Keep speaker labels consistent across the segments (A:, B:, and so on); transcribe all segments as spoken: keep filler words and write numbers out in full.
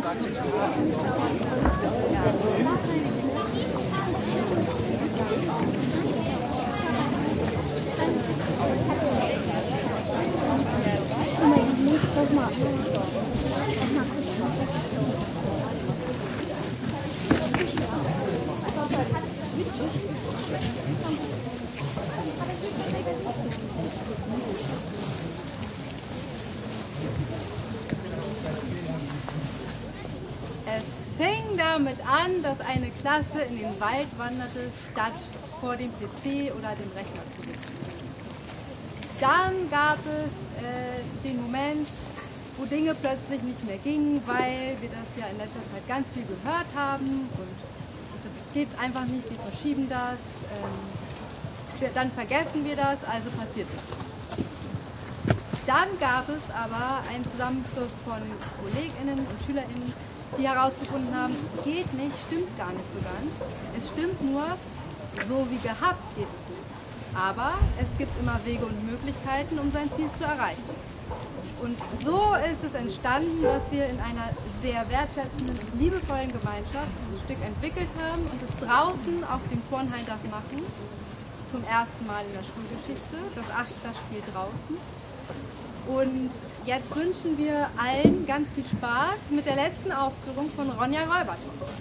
A: Es fing damit an, dass eine Klasse in den Wald wanderte, statt vor dem P C oder dem Rechner zu sitzen. Dann gab es äh, den Moment, wo Dinge plötzlich nicht mehr gingen, weil wir das ja in letzter Zeit ganz viel gehört haben und das geht einfach nicht, wir verschieben das, ähm, wir, dann vergessen wir das, also passiert nichts. Dann gab es aber einen Zusammenschluss von KollegInnen und SchülerInnen, die herausgefunden haben, geht nicht, stimmt gar nicht so ganz. Es stimmt nur, so wie gehabt geht es nicht. Aber es gibt immer Wege und Möglichkeiten, um sein Ziel zu erreichen. Und so ist es entstanden, dass wir in einer sehr wertschätzenden und liebevollen Gemeinschaft ein Stück entwickelt haben und es draußen auf dem Turnhalldach machen, zum ersten Mal in der Schulgeschichte, das Achtterspiel draußen. Und jetzt wünschen wir allen ganz viel Spaß mit der letzten Aufführung von Ronja Räubertochter.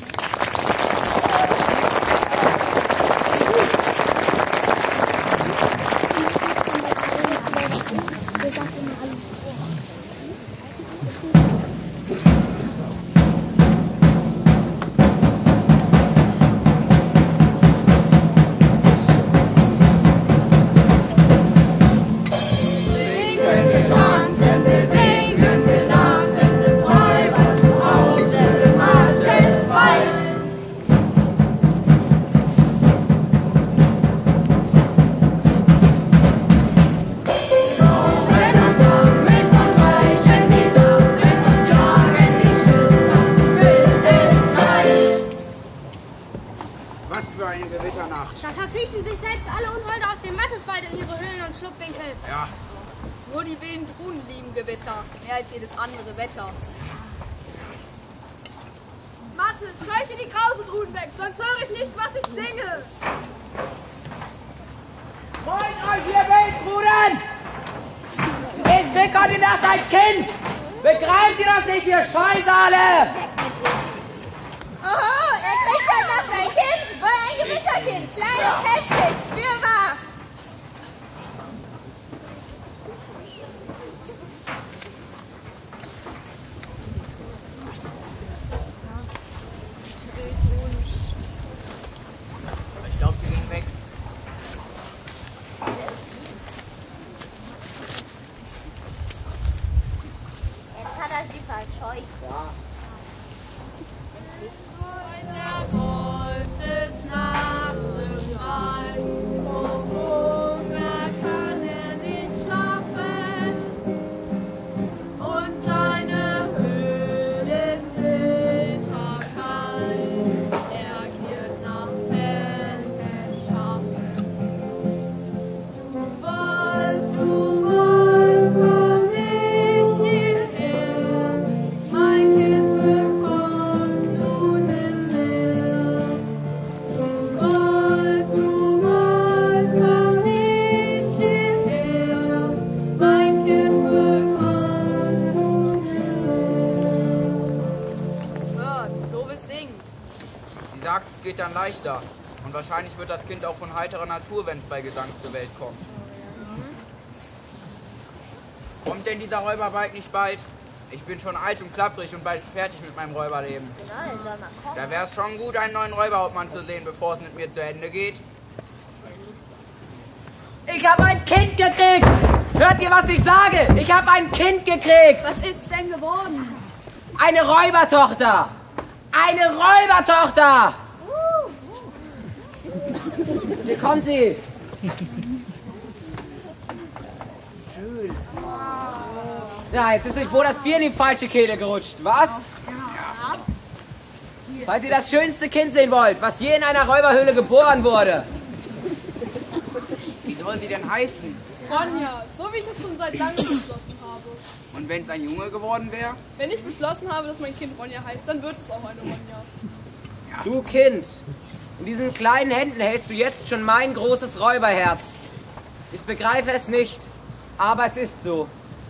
B: Da verkriechen sich selbst alle Unholde aus dem Matteswald in ihre Höhlen und Schlupfwinkel.
C: Ja. Nur die wilden Brunnen lieben Gewitter, mehr als jedes andere Wetter.
B: Mathe, scheuche die Krausedruden weg, sonst höre ich nicht, was ich singe.
D: Freut euch, ihr Wildbruden! Ich krieg heute Nacht ein Kind! Begreift ihr das nicht, ihr Scheusale?
E: Oho, er kriegt heute Nacht ein Kind, wohl ein Gewitterkind, klein und hässlich, fürwahr.
D: Ich glaube, die gehen weg.
E: Jetzt hat er sie verscheucht.
D: Ja.
C: Der Wolf des Nachts im Wald, vor Hunger kann er nicht schlafen, und seine Höhle ist bitterkalt, er giert nach Fellen schaffen. Wolf, du Wolf, komm nicht hierher, mein Kind bekommst du nimmer. Wolf, du Wolf, komm nicht hierher, mein Kind bekommst du nimmer. Hört, doofes Singen.
F: Sie sagt, es geht dann leichter. Und wahrscheinlich wird das Kind auch von heiterer Natur, wenn es bei Gesang zur Welt kommt. Kommt denn dieser Räuberwald nicht bald? Ich bin schon alt und klapprig und bald fertig mit meinem Räuberleben.
E: Genau, der soll mal kommen.
F: Da wäre es schon gut, einen neuen Räuberhauptmann zu sehen, bevor es mit mir zu Ende geht.
D: Ich habe ein Kind gekriegt! Hört ihr, was ich sage? Ich habe ein Kind gekriegt!
A: Was ist denn geworden?
D: Eine Räubertochter! Eine Räubertochter! Hier kommt sie! Schön. Ja, jetzt ist euch wohl das Bier in die falsche Kehle gerutscht, was? Falls ihr das schönste Kind sehen wollt, was je in einer Räuberhöhle geboren wurde.
F: Wie soll sie denn heißen?
B: Ronja, so wie ich es schon seit langem beschlossen habe.
F: Und wenn es ein Junge geworden wäre?
C: Wenn ich beschlossen habe, dass mein Kind Ronja heißt, dann wird es auch eine Ronja.
D: Du Kind, in diesen kleinen Händen hältst du jetzt schon mein großes Räuberherz. Ich begreife es nicht, aber es ist so.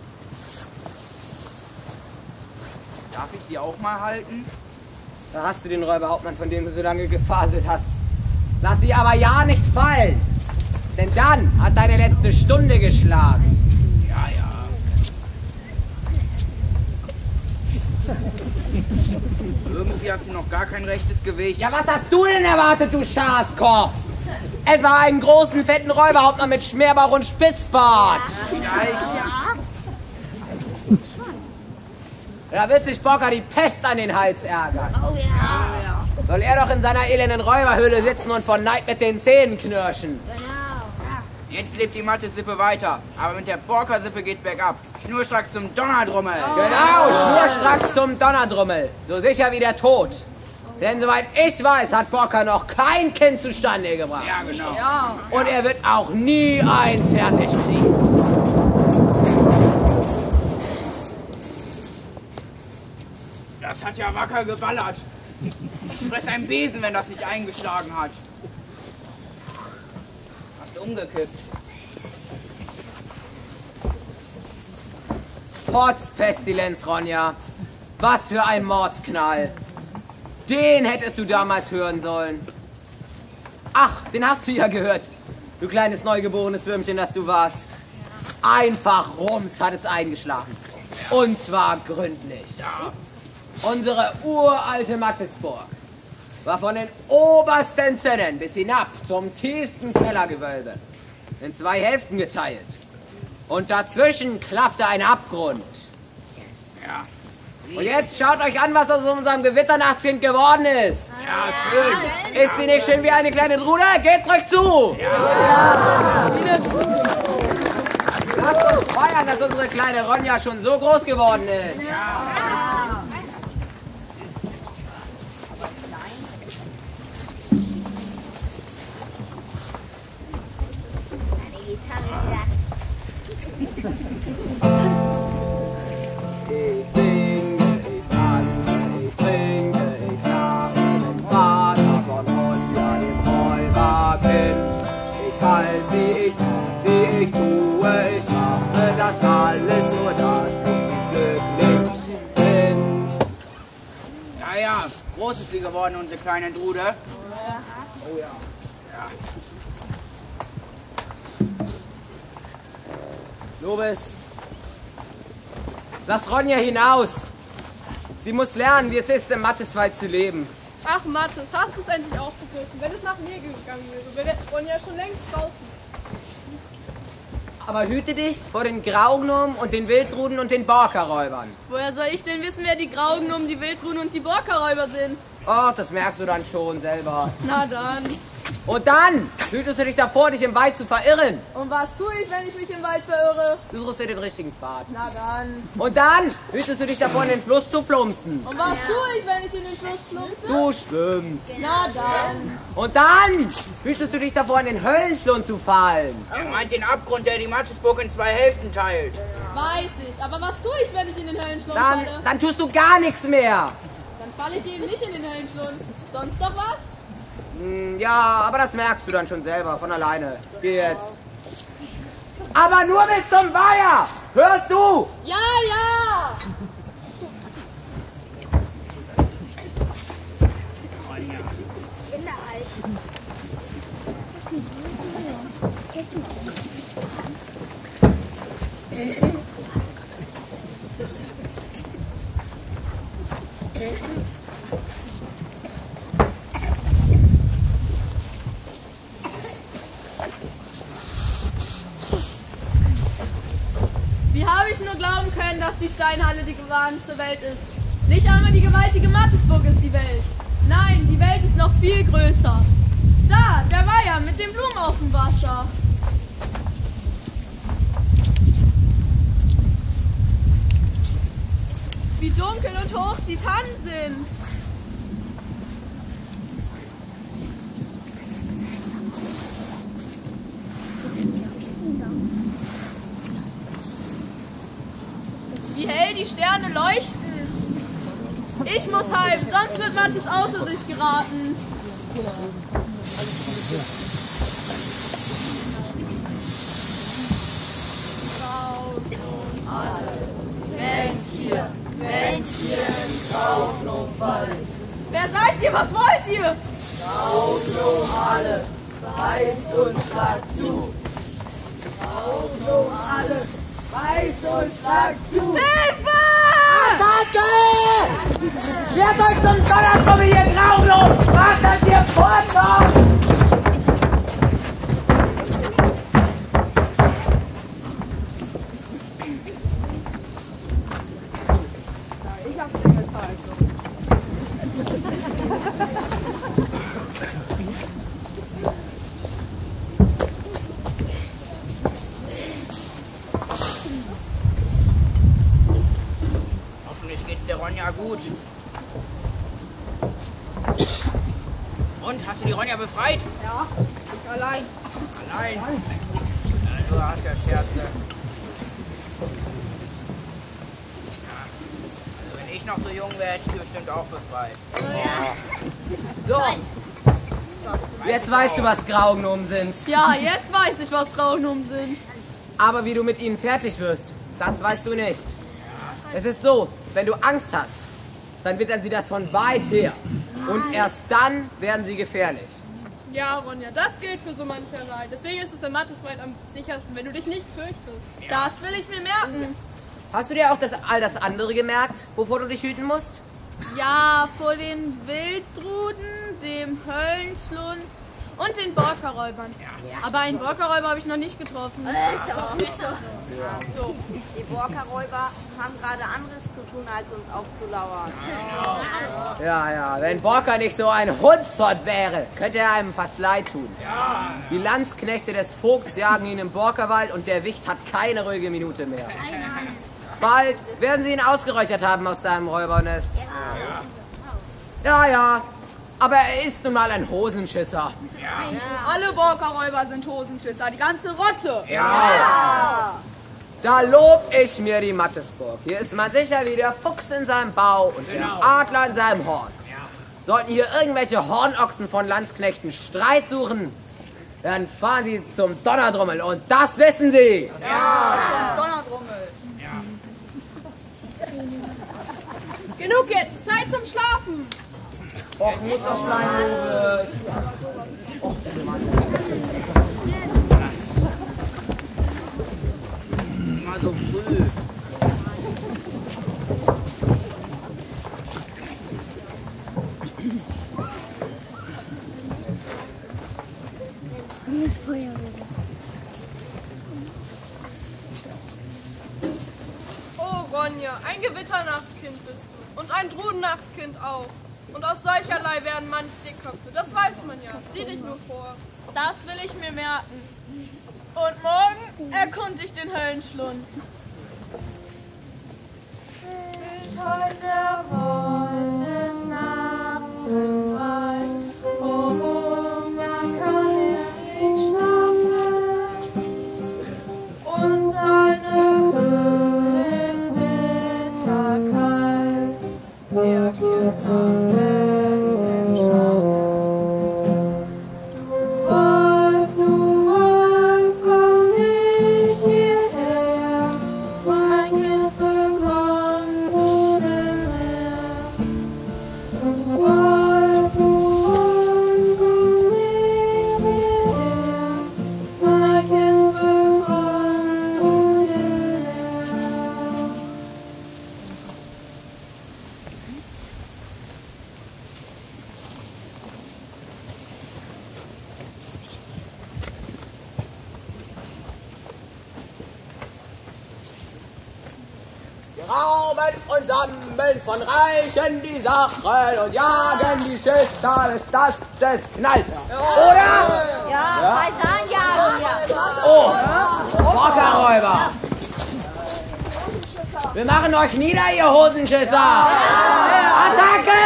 F: Darf ich sie auch mal halten?
D: Da hast du den Räuberhauptmann, von dem du so lange gefaselt hast. Lass sie aber ja nicht fallen, denn dann hat deine letzte Stunde geschlagen.
F: Ja, ja. Irgendwie hat sie noch gar kein rechtes Gewicht.
D: Ja, was hast du denn erwartet, du Schafskopf? Etwa einen großen, fetten Räuberhauptmann mit Schmerbauch und Spitzbart.
F: Vielleicht.
D: Da wird sich Borka die Pest an den Hals ärgern.
E: Oh ja.
D: Soll er doch in seiner elenden Räuberhöhle sitzen und von Neid mit den Zähnen knirschen.
F: Jetzt lebt die Mathesippe weiter, aber mit der Borka-Sippe geht's bergab. Schnurstracks zum Donnerdrummel.
D: Genau, schnurstracks zum Donnerdrummel. So sicher wie der Tod. Denn soweit ich weiß, hat Borka noch kein Kind zustande gebracht.
F: Ja, genau.
C: Ja.
D: Und er wird auch nie eins fertig kriegen.
F: Das hat ja wacker geballert. Ich fress einen Besen, wenn das nicht eingeschlagen hat. Hast du umgekippt?
D: Potzpestilenz, Ronja. Was für ein Mordsknall. Den hättest du damals hören sollen. Ach, den hast du ja gehört. Du kleines neugeborenes Würmchen, das du warst. Einfach rums hat es eingeschlagen. Und zwar gründlich. Unsere uralte Mattesburg war von den obersten Zinnen bis hinab zum tiefsten Kellergewölbe in zwei Hälften geteilt. Und dazwischen klaffte ein Abgrund.
F: Ja.
D: Und jetzt schaut euch an, was aus unserem Gewitternachtskind geworden ist.
F: Ja, schön.
D: Ist sie nicht schön wie eine kleine Trude? Gebt euch zu!
F: Ja.
D: Lasst uns feiern, dass unsere kleine Ronja schon so groß geworden ist. Ich singe, ich tanze, ich trinke, ich lache, den Vater von Ronja, dem Räuberkind. Ich halte sie, ich tue sie, ich tue, ich mache das alles nur, dass ich glücklich bin.
F: Ja, ja. Groß ist sie geworden, unsere kleine Drude.
D: Oh ja. Lobes, lass Ronja hinaus. Sie muss lernen, wie es ist, im Matteswald zu leben.
C: Ach, Mathis, hast du es endlich aufgegriffen? Wenn es nach mir gegangen wäre, wäre Ronja schon längst draußen.
D: Aber hüte dich vor den Graugnomen und den Wildruden und den Borka-Räubern.
B: Woher soll ich denn wissen, wer die Graugnomen, die Wildruden und die Borka-Räuber sind?
D: Oh, das merkst du dann schon selber.
B: Na dann.
D: Und dann hütest du dich davor, dich im Wald zu verirren.
B: Und was tue ich, wenn ich mich im Wald verirre?
D: Du suchst dir den richtigen Pfad.
B: Na dann.
D: Und dann hütest du dich davor, in den Fluss zu plumpsen.
B: Und was tue ich, wenn ich in den Fluss plumpse?
D: Du schwimmst.
B: Na dann.
D: Und dann hütest du dich davor, in den Höllenschlund zu fallen.
F: Er meint den Abgrund, der die Mathesburg in zwei Hälften teilt.
B: Weiß ich. Aber was tue ich, wenn ich in den Höllenschlund
D: Dann,
B: falle?
D: dann tust du gar nichts mehr.
B: Dann falle ich eben nicht in den Höllenschlund. Sonst doch was?
D: Hm, ja, aber das merkst du dann schon selber, von alleine. Geh jetzt. Aber nur bis zum Weiher! Hörst du?
B: Ja, ja! Wie habe ich nur glauben können, dass die Steinhalle die gewahrenste Welt ist? Nicht einmal die gewaltige Mattesburg ist die Welt. Nein, die Welt ist noch viel größer. Da, der Weiher mit den Blumen auf dem Wasser. Wie dunkel und hoch die Tannen sind. Wie die Sterne leuchten. Ich muss heim, sonst wird Mathis außer sich geraten.
E: Männchen, Männchen, Kauflo bald.
B: Wer seid ihr? Was wollt ihr?
E: Kauflo alle, beißt und schlagt zu. Kauflo alle, beißt und schlagt zu.
B: Hilfe!
D: Attacke! Schert euch zum Donnertrummel, ihr Graulob! Was habt ihr vorgenommen?
F: Hoffentlich geht's der Ronja gut. Und, hast du die Ronja befreit?
C: Ja, ich allein.
F: Allein? Ja, du hast ja Scherze. Ja, also wenn ich noch so jung wäre, hätte ich sie bestimmt auch befreit.
D: So. Jetzt weißt du, was Graugnomen sind.
B: Ja, jetzt weiß ich, was Graugnomen sind.
D: Aber wie du mit ihnen fertig wirst, das weißt du nicht. Es ist so, wenn du Angst hast, dann wittern sie das von weit her. Und erst dann werden sie gefährlich.
C: Ja, Ronja, das gilt für so mancherlei. Deswegen ist es in Matheswald am sichersten, wenn du dich nicht fürchtest.
B: Das will ich mir merken.
D: Hast du dir auch das, all das andere gemerkt, wovor du dich hüten musst?
B: Ja, vor den Wildruden, dem Höllenschlund und den Borkerräubern. Aber einen Borkerräuber habe ich noch nicht getroffen.
E: Ist auch gut so.
C: So.
G: Die Borkerräuber haben gerade anderes zu tun, als uns aufzulauern.
D: Ja, ja, wenn Borker nicht so ein Hundsfort wäre, könnte er einem fast leid tun. Die Landsknechte des Vogts jagen ihn im Borkerwald und der Wicht hat keine ruhige Minute mehr. Bald werden sie ihn ausgeräuchert haben aus seinem Räubernest. Ja, ja, aber er ist nun mal ein Hosenschisser.
C: Alle Borkerräuber sind Hosenschisser, die ganze Rotte.
D: Ja. Da lob ich mir die Mattesburg. Hier ist man sicher wie der Fuchs in seinem Bau und der Adler in seinem Horn. Sollten hier irgendwelche Hornochsen von Landsknechten Streit suchen, dann fahren sie zum Donnerdrummel und das wissen sie.
C: Ja, zum Donnerdrummel. Genug jetzt, Zeit zum Schlafen.
D: Och, muss doch sein, Uwe.
F: Immer so früh.
C: Oh, Ronja, ein Gewitternachtkind bist du. Und ein Drudennachtkind auch. Und aus solcherlei werden manche Dickköpfe. Das weiß man ja. Sieh dich nur vor.
B: Das will ich mir merken. Und morgen erkunde ich den Höllenschlund.
E: Weht heute der Wolf des Nachts im Wald. Oh, Hunger kann er nicht schlafen. Und seine Höhle ist bitterkalt. Er geht nach Bett im Schatten. Du Wolf, du Wolf, komm nicht hierher. Mein Kind bekommst du denn mehr. Du Wolf, du Wolf, komm nicht hierher. Mein Kind bekommst du denn mehr.
D: Wir rauben und sammeln von Reichen die Sachen und jagen die Schüster, bis das es knallt. Oder?
E: Ja, bei San jagen wir.
D: Oh, Borkerräuber. Wir machen euch nieder, ihr Hosenschisser. Attacke!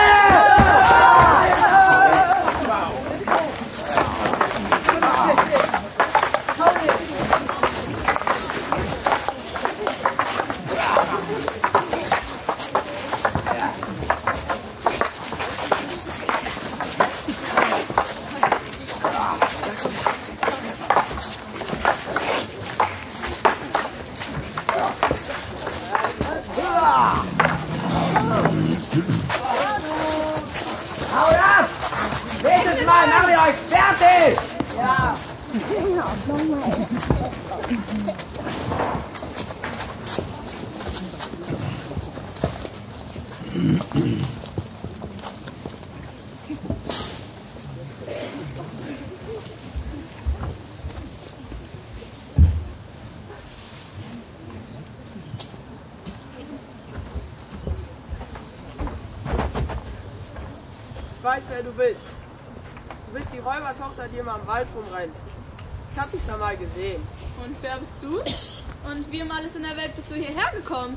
H: Ich weiß, wer du bist. Du bist die Räubertochter, die immer im Wald rumrennt. Ich hab dich da mal gesehen.
B: Und wer bist du? Und wie um alles in der Welt bist du hierher gekommen?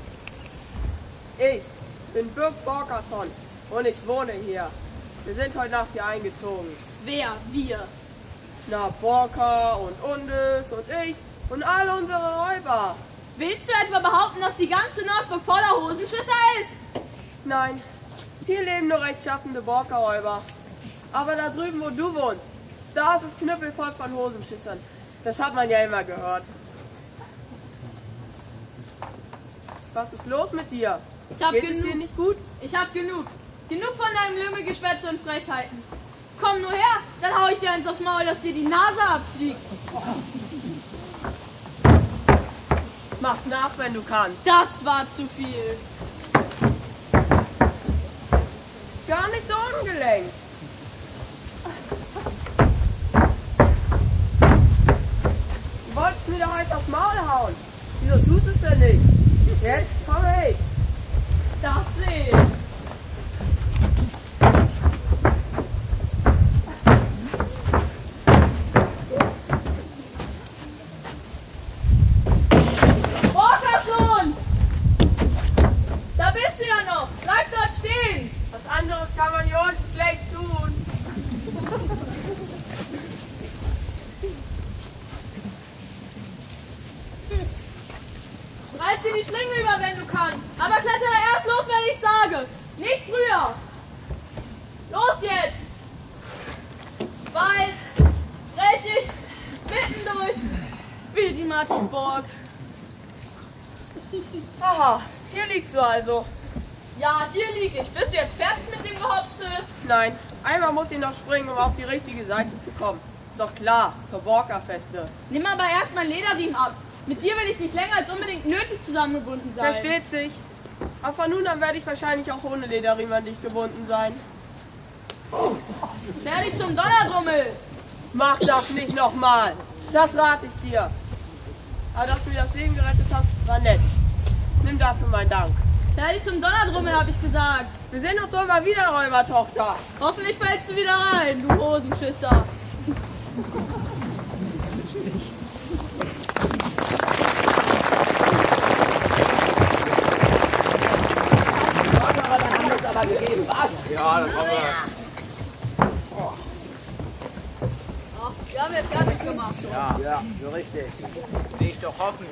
H: Ich bin Birk Borkerson und ich wohne hier. Wir sind heute Nacht hier eingezogen.
B: Wer? Wir?
H: Na, Borker und Undis und ich und alle unsere Räuber.
B: Willst du etwa behaupten, dass die ganze Nordburg voller Hosenschisser ist?
H: Nein, hier leben nur rechtschaffende Borkerräuber. Aber da drüben, wo du wohnst, da ist es knüppelvoll von Hosenschissern. Das hat man ja immer gehört. Was ist los mit dir?
B: Ich hab
H: Geht es dir
B: genug.
H: nicht gut?
B: Ich hab genug. Genug von deinem Lümmelgeschwätze und Frechheiten. Komm nur her, dann hau ich dir eins aufs Maul, dass dir die Nase abfliegt.
H: Mach's nach, wenn du kannst.
B: Das war zu viel.
H: Gar nicht so ungelenkt. Du wolltest mir doch eins aufs Maul hauen. Wieso tust du es denn nicht? Jetzt komm ich.
B: Das sehe ich. Borkerson! Da bist du ja noch. Bleib dort stehen.
H: Was anderes kann man hier unten schlecht tun.
B: Reib dir die Schlinge über, wenn du kannst. Aber klettere erst los, wenn ich sage. Nicht früher. Los jetzt. Weit, richtig, mitten durch. Wie die Matschburg.
H: Aha, hier liegst du also.
B: Ja, hier lieg ich. Bist du jetzt fertig mit dem Gehopse?
H: Nein, einmal muss ich noch springen, um auf die richtige Seite zu kommen. Ist doch klar, zur Borkerfeste.
B: Nimm aber erst mein Lederriemen ab. Mit dir will ich nicht länger als unbedingt nötig zusammengebunden sein.
H: Versteht sich. Aber von nun an werde ich wahrscheinlich auch ohne Lederriemen an dich gebunden sein.
B: Klär dich zum Donnerdrummel.
H: Mach das nicht nochmal. Das rate ich dir. Aber dass du mir das Leben gerettet hast, war nett. Nimm dafür meinen Dank.
B: Klär dich zum Donnerdrummel, hab ich gesagt.
H: Wir sehen uns wohl mal wieder, Räubertochter.
B: Hoffentlich fällst du wieder rein, du Hosenschisser.
D: Aber gegeben, was?
F: Ja, das haben wir.
B: Ach, wir haben jetzt fertig gemacht.
F: Ja,
D: Ja, so richtig.
F: will ich doch hoffen.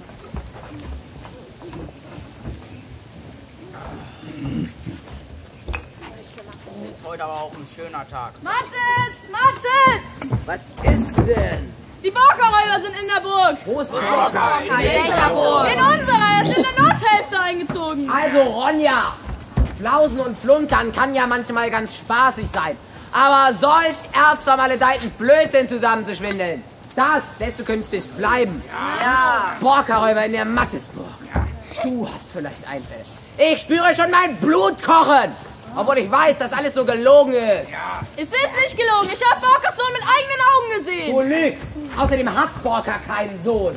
F: Ist heute aber auch ein schöner Tag.
B: Matzes! Matzes!
D: Was ist denn?
B: Die Borkerräuber sind in der Burg.
D: Wo ist Borker?
B: In welcher Burg? In unserer, er ist in der Nordhälfte eingezogen.
D: Also Ronja, Flausen und Flunkern kann ja manchmal ganz spaßig sein. Aber solch erzvermaledeiten Blödsinn zusammenzuschwindeln, das lässt du künftig bleiben.
H: Ja.
D: Borkerräuber in der Mattesburg. Du hast vielleicht Einfälle. Ich spüre schon mein Blut kochen. Obwohl ich weiß, dass alles so gelogen ist.
B: Es ist nicht gelogen, ich habe Borkers Sohn mit eigenen Augen gesehen.
D: Du lügst. Außerdem hat Borker keinen Sohn.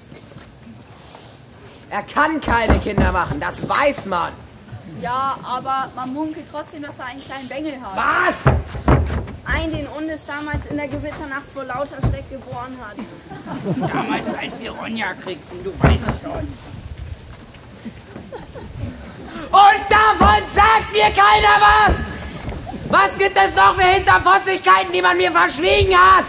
D: Er kann keine Kinder machen, das weiß man.
A: Ja, aber man munkelt trotzdem, dass er einen kleinen Bengel hat.
D: Was?
G: Ein, den Undis damals in der Gewitternacht vor lauter Schreck geboren hat.
F: Damals, als wir Ronja kriegten, du weißt es schon.
D: Und davon sagt mir keiner was! Was gibt es noch für Hinterfotzigkeiten, die man mir verschwiegen hat?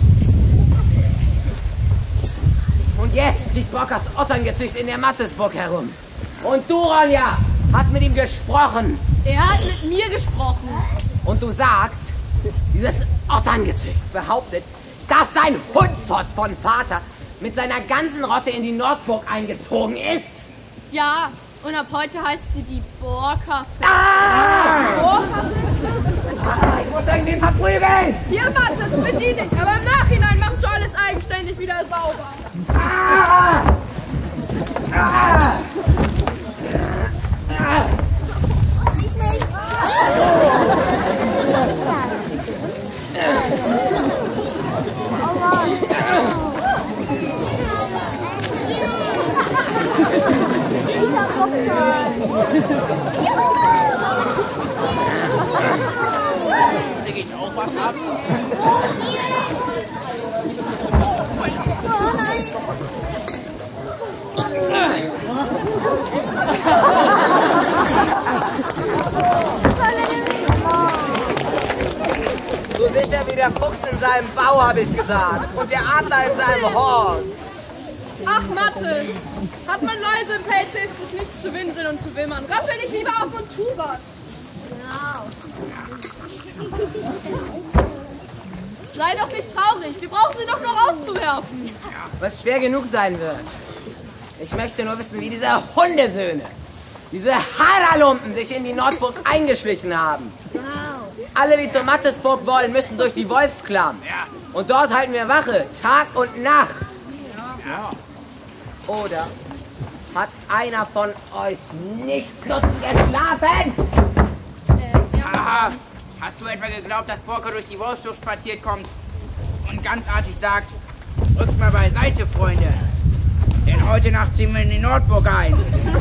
D: Und jetzt liegt Borkers Otterngezücht in der Mattesburg herum. Und du, Ronja, hast mit ihm gesprochen.
B: Er hat mit mir gesprochen.
D: Und du sagst, dieses Otterngezücht behauptet, dass sein Hundsfott von Vater mit seiner ganzen Rotte in die Nordburg eingezogen ist.
B: Ja, und ab heute heißt sie die Borkerfeste.
D: Ah! Ich muss irgendwen verprügeln!
C: Hier, Mattes, bediene dich. Aber im Nachhinein machst du alles eigenständig wieder sauber.
D: Ah! Ah! Ah!
E: Nicht mich!
F: Krieg ich auch was ab?
E: Oh nein!
D: So sicher wie der Fuchs in seinem Bau, habe ich gesagt. Und der Adler in seinem Horn.
C: Ach, Mathis, hat man Läuse im Pelz, hilft es nicht zu winseln und zu wimmern. Rappel dich lieber auf und tu was.
B: Sei doch nicht traurig, wir brauchen sie doch nur rauszuwerfen.
D: Was schwer genug sein wird. Ich möchte nur wissen, wie diese Hundesöhne, diese Haderlumpen sich in die Nordburg eingeschlichen haben. Alle, die zur Mattesburg wollen, müssen durch die Wolfsklamm. Und dort halten wir Wache, Tag und Nacht. Oder hat einer von euch nicht Lust geschlafen?
F: Aha. Hast du etwa geglaubt, dass Borka durch die Wolfsburg spaziert kommt und ganz artig sagt, rückt mal beiseite, Freunde, denn heute Nacht ziehen wir in die Nordburg ein.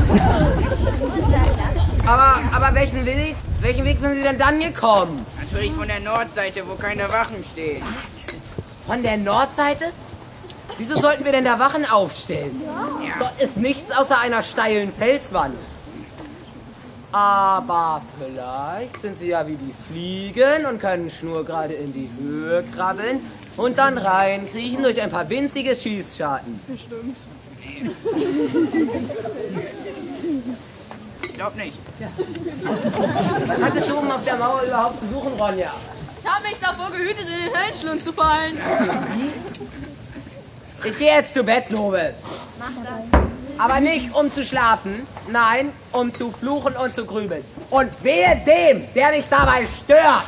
D: Aber, aber welchen Weg, welchen Weg sind sie denn dann gekommen?
F: Natürlich von der Nordseite, wo keine Wachen stehen.
D: Von der Nordseite? Wieso sollten wir denn da Wachen aufstellen?
F: Ja.
D: Dort ist nichts außer einer steilen Felswand. Aber vielleicht sind sie ja wie die Fliegen und können schnurgerade in die Höhe krabbeln und dann reinkriechen durch ein paar winzige Schießscharten.
C: Bestimmt.
F: Ich glaub nicht.
D: Was hattest du oben auf der Mauer überhaupt zu suchen, Ronja?
B: Ich habe mich davor gehütet, in den Höllenschlund zu fallen.
D: Ich gehe jetzt zu Bett, Lobes.
E: Mach das.
D: Aber nicht um zu schlafen, nein, um zu fluchen und zu grübeln. Und wehe dem, der mich dabei stört.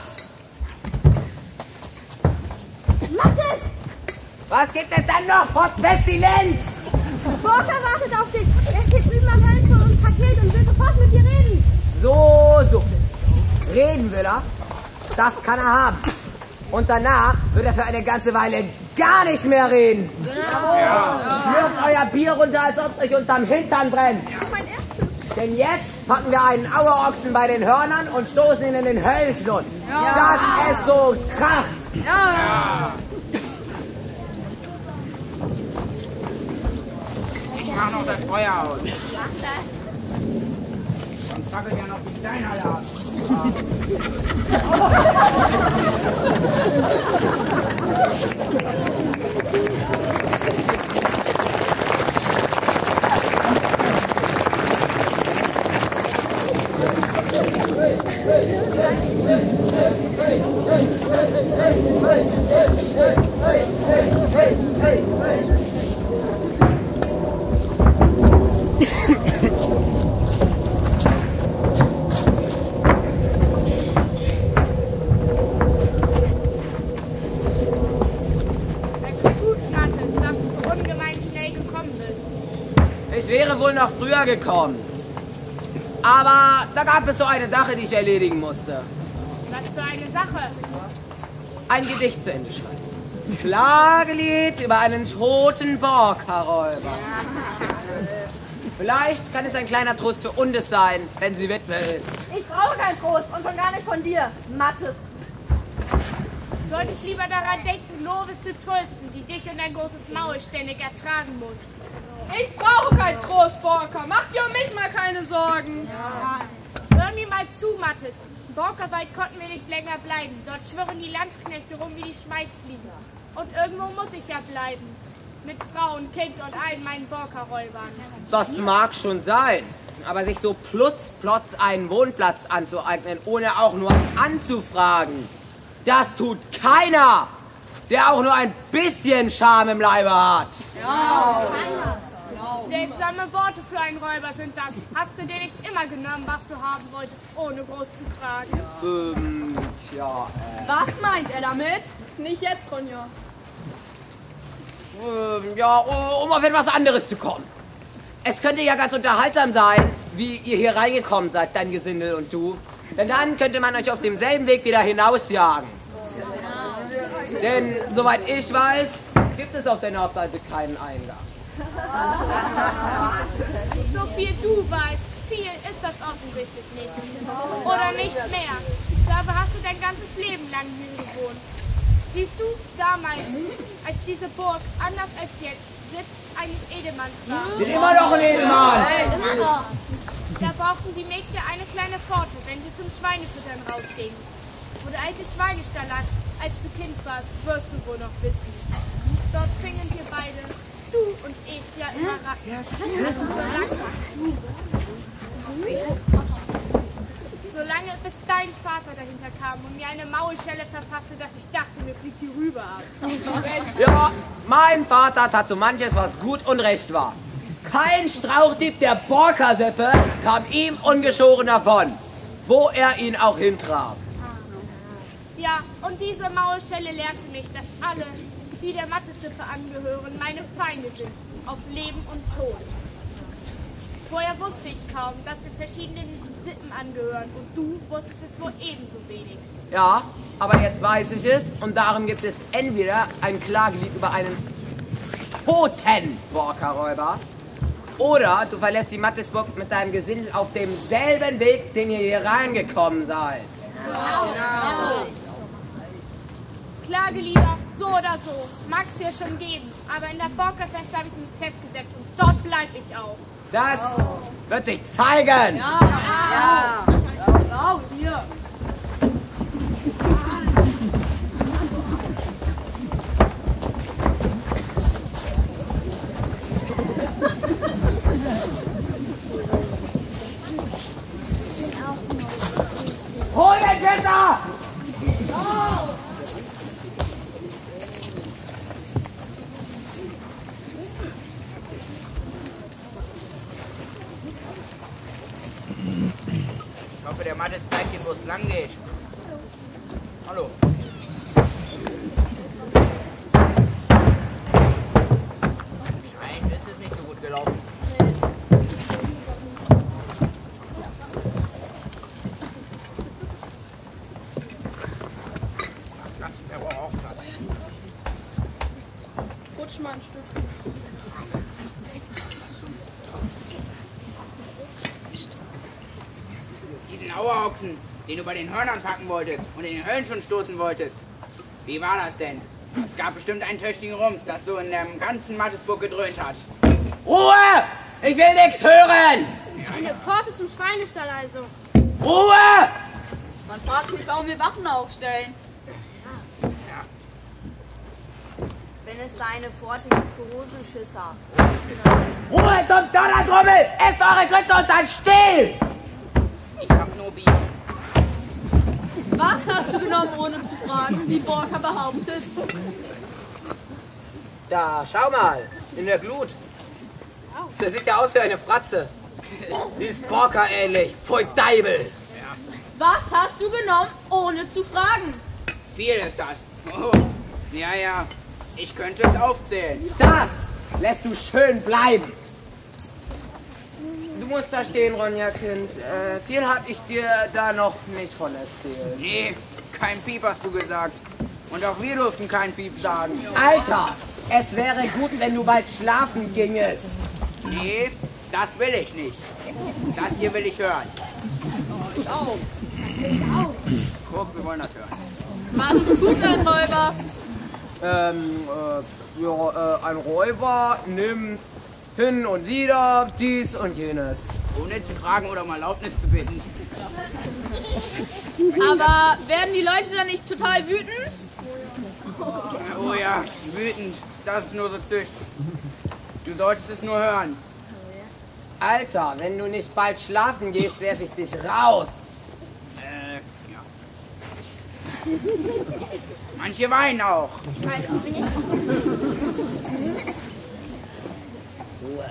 E: Mathis!
D: Was gibt es dann noch, Potz Pestilenz?
E: Borka wartet auf dich. Er steht drüben am Höllenschul und Paket und will sofort mit dir reden.
D: So, so. Reden will er. Das kann er haben. Und danach wird er für eine ganze Weile gar nicht mehr reden. Genau. Ja. Schlürft euer Bier runter, als ob es euch unterm Hintern brennt.
E: Das ist mein erstes.
D: Denn jetzt packen wir einen Auerochsen bei den Hörnern und stoßen ihn in den Höllenschlund. Ja. Dass es so kracht.
C: Ja. Ja.
F: Ich mach noch das Feuer aus.
E: Mach das.
F: Sonst fackelt ja noch die Steinhalle ab.
D: Ich wäre wohl noch früher gekommen. Aber da gab es so eine Sache, die ich erledigen musste.
I: Was für eine Sache?
D: Ein Gedicht zu Ende schreiben. Klagelied über einen toten Borka-Räuber. Vielleicht kann es ein kleiner Trost für Undes sein, wenn sie Witwe ist.
G: Ich brauche keinen Trost und schon gar nicht von dir, Mathis.
I: Du solltest lieber daran denken, Lovis zu trösten, die dich und dein großes Maul ständig ertragen muss.
C: Ich brauche keinen Trost, Borka. Mach dir um mich mal keine Sorgen.
I: Ja. Hör mir mal zu, Mathis. In Borkerwald konnten wir nicht länger bleiben. Dort schwirren die Landsknechte rum wie die Schmeißfliegen. Und irgendwo muss ich ja bleiben. Mit Frau und Kind und allen meinen Borkerräubern.
D: Das mag schon sein. Aber sich so plutzplotz einen Wohnplatz anzueignen, ohne auch nur anzufragen, das tut keiner, der auch nur ein bisschen Scham im Leibe hat.
C: Ja.
I: Seltsame Worte für einen Räuber sind das. Hast du dir nicht immer genommen, was du haben wolltest, ohne groß zu fragen?
D: Ähm, tja, äh.
B: Was meint er damit?
C: Nicht jetzt, Ronja.
D: Ähm, ja, um auf etwas anderes zu kommen. Es könnte ja ganz unterhaltsam sein, wie ihr hier reingekommen seid, dein Gesindel und du. Denn dann könnte man euch auf demselben Weg wieder hinausjagen. Denn, soweit ich weiß, gibt es auf der Nordseite keinen Eingang.
I: So viel du weißt, viel ist das offensichtlich nicht. Oder nicht mehr. Dabei hast du dein ganzes Leben lang hier gewohnt. Siehst du, damals, als diese Burg, anders als jetzt, Sitz eines Edelmanns war.
D: Sind immer noch ein Edelmann!
I: Da brauchten die Mägde eine kleine Pforte, wenn sie zum Schweinefüttern rausgingen. Wo der alte Schweinestall lag, als du Kind warst, wirst du wohl noch wissen. Dort fingen wir beide, du und ich, ja immer Ratten. Solange bis dein Vater dahinter kam und mir eine Maulschelle verpasste, dass ich dachte, mir fliegt die Rübe ab.
D: Ja, mein Vater tat so manches, was gut und recht war. Kein Strauchdieb der Borkerseppe kam ihm ungeschoren davon, wo er ihn auch hintraf.
I: Ja, und diese Maulschelle lehrte mich, dass alle, die der Mattesippe angehören, meine Feinde sind, auf Leben und Tod. Vorher wusste ich kaum, dass wir verschiedenen Sippen angehören und du wusstest es wohl ebenso wenig.
D: Ja, aber jetzt weiß ich es und darum gibt es entweder ein Klagelied über einen toten Borkerräuber oder du verlässt die Mattisburg mit deinem Gesindel auf demselben Weg, den ihr hier reingekommen seid.
I: Ja. Klagelieder, so oder so, mag es hier schon geben, aber in der Borkerfeste habe ich mich festgesetzt und dort bleibe ich auch.
D: Das wird sich zeigen!
A: Ja, ja. Genau, hier.
D: Hol den Schisser!
F: Ich hoffe, der Mattes zeigt Ihnen, wo es lang geht. Hallo. Scheint ist es nicht so gut gelaufen. Ganz verbraucht.
C: Rutsch mal ein Stück.
F: Diesen Auerochsen, den du bei den Hörnern packen wolltest und in den Höllen schon stoßen wolltest. Wie war das denn? Es gab bestimmt einen tüchtigen Rumpf, das so in dem ganzen Mattisburg gedröhnt hat.
D: Ruhe! Ich will nichts hören!
I: Eine Pforte zum Schweinestall also.
D: Ruhe!
A: Man fragt sich, warum wir Wachen aufstellen.
G: Wenn es da eine Pforte gibt für Hosenschisser.
D: Ruhe zum Donnertrommel! Esst eure Grütze und seid still!
F: Ich hab nur Bier.
B: Was hast du genommen, ohne zu fragen, wie Borka behauptet?
D: Da, schau mal, in der Glut. Das sieht ja aus wie eine Fratze. Die ist Borka ähnlich. Pfui Deibel.
B: Was hast du genommen, ohne zu fragen?
F: Viel ist das. Oh. Ja, ja. Ich könnte es aufzählen.
D: Das lässt du schön bleiben. Du musst da stehen, Ronja, Kind. Äh, viel hab ich dir da noch nicht von erzählt.
F: Nee, kein Piep hast du gesagt. Und auch wir durften kein Piep sagen.
D: Alter, es wäre gut, wenn du bald schlafen gingest.
F: Nee, das will ich nicht. Das hier will ich hören.
A: Ich auch.
F: Guck, wir wollen das hören.
B: Was tut ein Räuber?
D: Ähm, äh, ja, äh, ein Räuber nimmt hin und wieder dies und jenes.
F: Ohne zu fragen oder um Erlaubnis zu bitten.
B: Aber werden die Leute dann nicht total wütend?
F: Oh ja, wütend. Das ist nur so zücht. Du solltest es nur hören.
D: Alter, wenn du nicht bald schlafen gehst, werf ich dich raus.
F: Äh, ja. Manche weinen auch.
D: Ruhe.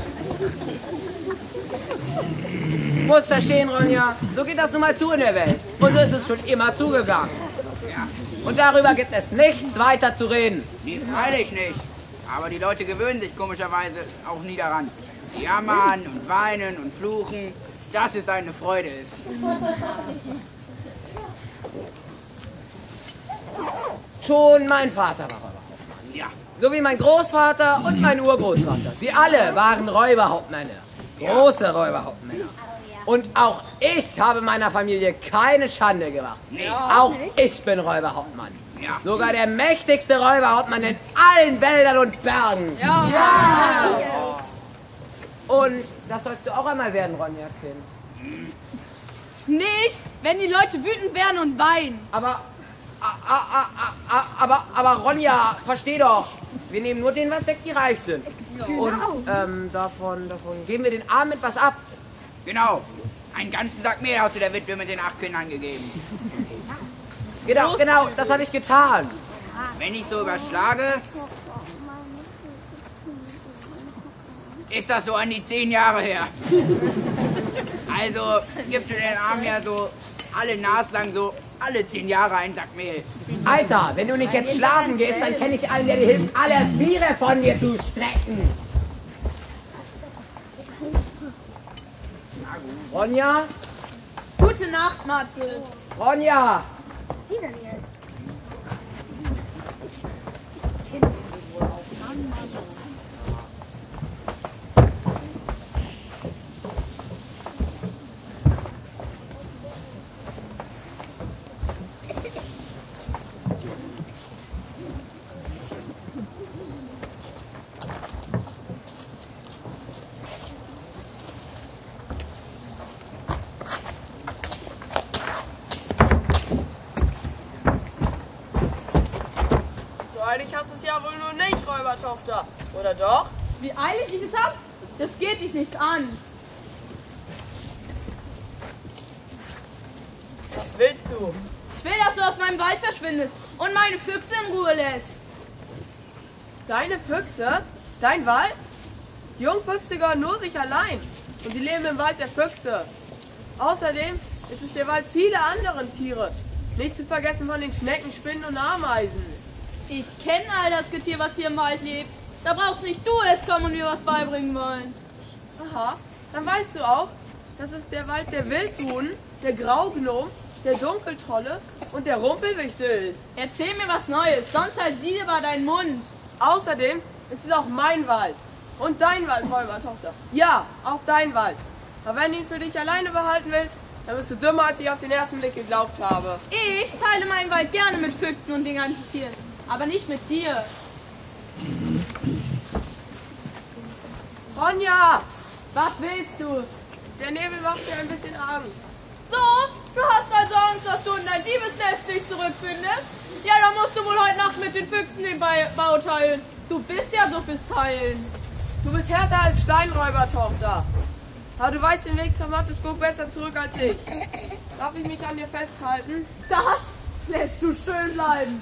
D: Muss da stehen, Ronja. So geht das nun mal zu in der Welt. Und so ist es schon immer zugegangen.
F: Ja,
D: Und darüber gibt es nichts weiter zu reden.
F: dies freilich nicht. Aber die Leute gewöhnen sich komischerweise auch nie daran. Die jammern und weinen und fluchen, dass es eine Freude ist.
D: Schon mein Vater war Räuberhauptmann.
F: Ja,
D: So wie mein Großvater und mein Urgroßvater. Sie alle waren Räuberhauptmänner. Große Räuberhauptmänner. Und auch ich habe meiner Familie keine Schande gemacht.
F: nee.
D: Auch ich bin Räuberhauptmann.
F: Ja.
D: Sogar der mächtigste Räuberhauptmann in allen Wäldern und Bergen.
A: Ja.
D: Und das sollst du auch einmal werden, Ronja, Kind.
B: Nicht, wenn die Leute wütend werden und weinen.
D: Aber, a, a, a, a, aber, aber Ronja, versteh doch. Wir nehmen nur denen was weg, die reich sind. Und ähm, davon, davon geben wir den Armen etwas ab.
F: Genau. Einen ganzen Sack Mehl hast du der Witwe mit den acht Kindern gegeben.
D: Genau, genau, das habe ich getan.
F: Wenn ich so überschlage, ist das so an die zehn Jahre her. Also gibst du den Armen ja so alle Naslang so alle zehn Jahre einen Sack Mehl.
D: Alter, wenn du nicht jetzt schlafen gehst, dann kenne ich einen, der dir hilft, alle Viere von dir zu strecken. Ronja?
B: Gute Nacht, Mathe.
D: Ronja!
E: Die denn jetzt?
H: Eilig hast du es ja wohl nur nicht, Räubertochter. Oder doch?
B: Wie eilig ich es hab? Das geht dich nicht an.
H: Was willst du?
B: Ich will, dass du aus meinem Wald verschwindest und meine Füchse in Ruhe lässt.
H: Deine Füchse? Dein Wald? Die Jungfüchse gehören nur sich allein. Und sie leben im Wald der Füchse. Außerdem ist es der Wald vieler anderen Tiere. Nicht zu vergessen von den Schnecken, Spinnen und Ameisen.
B: Ich kenne all das Getier, was hier im Wald lebt. Da brauchst nicht du es kommen und mir was beibringen wollen.
H: Aha, dann weißt du auch, das ist der Wald der Wildhuhn, der Graugnom, der Dunkeltrolle und der Rumpelwichte ist.
B: Erzähl mir was Neues, sonst halt lieber deinen Mund.
H: Außerdem ist es auch mein Wald. Und dein Wald, Räubertochter. Ja, auch dein Wald. Aber wenn du ihn für dich alleine behalten willst, dann bist du dümmer, als ich auf den ersten Blick geglaubt habe.
B: Ich teile meinen Wald gerne mit Füchsen und den ganzen Tieren, aber nicht mit dir.
H: Ronja,
B: Was willst du?
H: der Nebel macht dir ein bisschen Angst.
B: So, du hast also Angst, dass du in dein Diebesnest nicht zurückfindest? Ja, dann musst du wohl heute Nacht mit den Füchsen den Ba- Bau teilen. Du bist ja so fürs Teilen.
H: Du bist härter als Steinräubertochter. Aber du weißt den Weg zur Mattesburg besser zurück als ich. Darf ich mich an dir festhalten?
B: Das lässt du schön bleiben.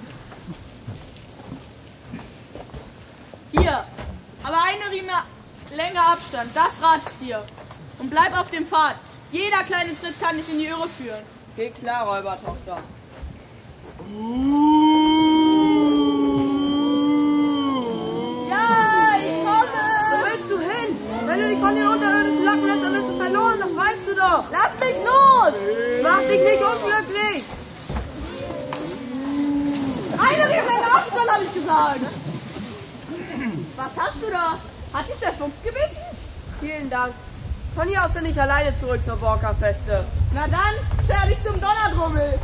B: Hier, aber eine Riemen länger Abstand, das rate ich dir. Und bleib auf dem Pfad. Jeder kleine Tritt kann dich in die Irre führen.
H: Geh klar, Räubertochter.
B: Ja, ich komme.
H: Wo willst du hin? Wenn du dich von den Unterirdischen locken lässt, dann bist du verloren, das weißt du doch.
B: Lass mich los.
H: Mach dich nicht unglücklich.
B: Eine Riemen länger Abstand, habe ich gesagt. Was hast du da? Hat dich der Fuchs gebissen?
H: Vielen Dank. Von hier aus bin ich alleine zurück zur Borka-Feste.
B: Na dann, scher dich zum Donnerdrummel.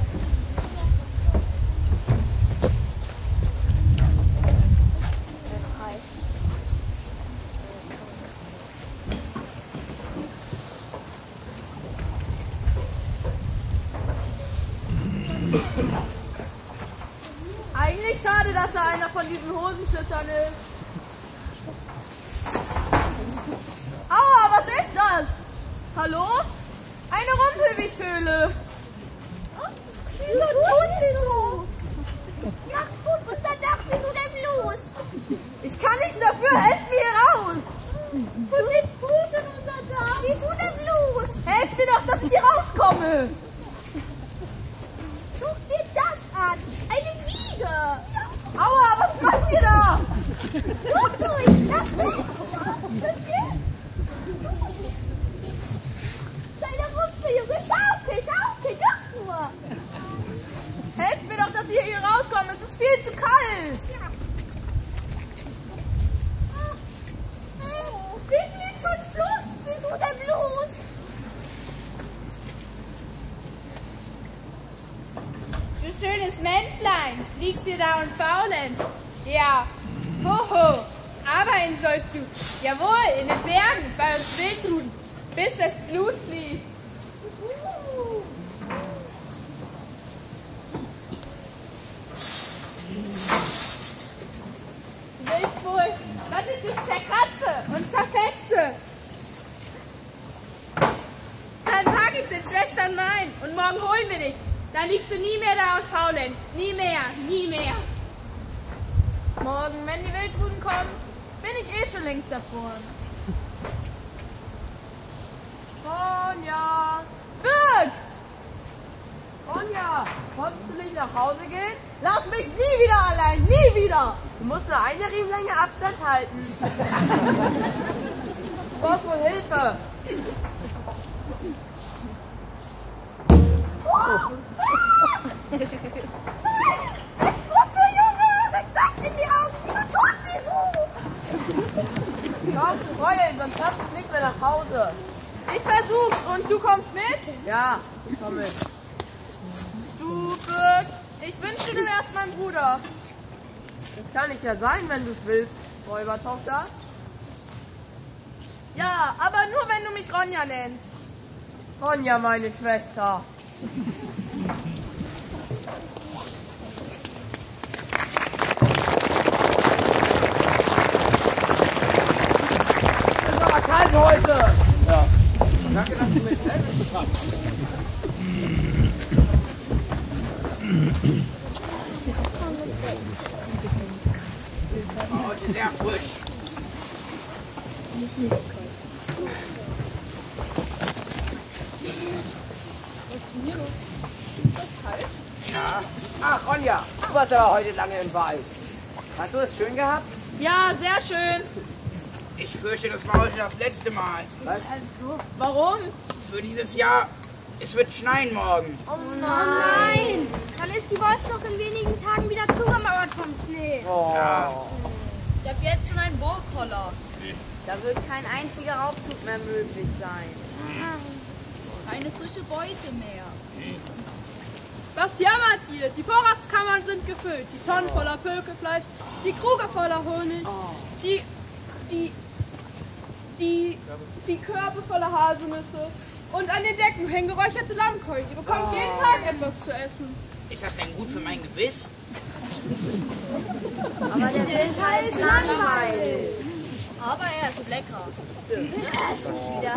B: Eigentlich schade, dass er einer von diesen Hosenschüttern ist. Aua, was ist das? Hallo? Eine Rumpelwichthöhle.
E: Wieso tun sie so? Na gut, unser Dach, wieso denn bloß?
B: Ich kann nichts dafür, helft mir hier raus.
E: Wo sind Fuß in unser Dach? Wieso denn bloß?
B: Helft mir doch, dass ich hier rauskomme.
I: allein, liegst du da und faulend. Ja, hoho, arbeiten sollst du. Jawohl, in den Bergen, bei uns Wildhuhn, bis das Blut fließt. Du willst wohl, dass ich dich zerkratze und zerfetze. Dann sag ich's den Schwestern mein und morgen holen wir dich. Dann liegst du nie mehr da und faulenzt. Nie mehr, nie mehr.
B: Morgen, wenn die Wildruden kommen, bin ich eh schon längst davor.
H: Ronja!
B: Birk!
H: Ronja! Konntest du nicht nach Hause gehen?
B: Lass mich nie wieder allein, nie wieder!
H: Du musst nur eine Riemenlänge Abstand halten. Du brauchst wohl Hilfe. Hör auf zu heulen, sonst schaffst du es nicht mehr nach Hause.
B: Ich versuch's und du kommst mit?
H: Ja, ich komm mit.
B: Du, Birk, ich wünschte, du wärst mein Bruder.
H: Das kann nicht ja sein, wenn du es willst, Räubertochter.
B: Ja, aber nur wenn du mich Ronja nennst.
H: Ronja, meine Schwester.
D: Es ist aber kalt heute. Ja. Danke, dass du mich helfen kannst.
F: Oh, heute sehr frisch.
D: Ja. Ach, Ronja, du warst aber heute lange im Wald. Hast du es schön gehabt?
B: Ja, sehr schön.
F: Ich fürchte, das war heute das letzte Mal.
D: Was?
B: Warum?
F: Für dieses Jahr, es wird schneien morgen.
E: Oh nein! Dann ist die Wolf noch in wenigen Tagen wieder zugemauert vom Schnee.
D: Oh.
F: Ja.
A: Ich habe jetzt schon einen Burgkoller.
G: Da wird kein einziger Raubzug mehr möglich sein.
A: Keine frische Beute mehr.
C: Was jammert ihr? Die Vorratskammern sind gefüllt. Die Tonnen voller Pölkefleisch, die Kruge voller Honig, die, die, die, die Körbe voller Haselnüsse. Und an den Decken hängen geräucherte Lammkeulen. Ihr bekommt jeden Tag etwas zu essen.
F: Ist das denn gut für mein Gebiss?
G: Aber der Winter ist langweilig.
A: Aber er ist lecker.
G: Wieder.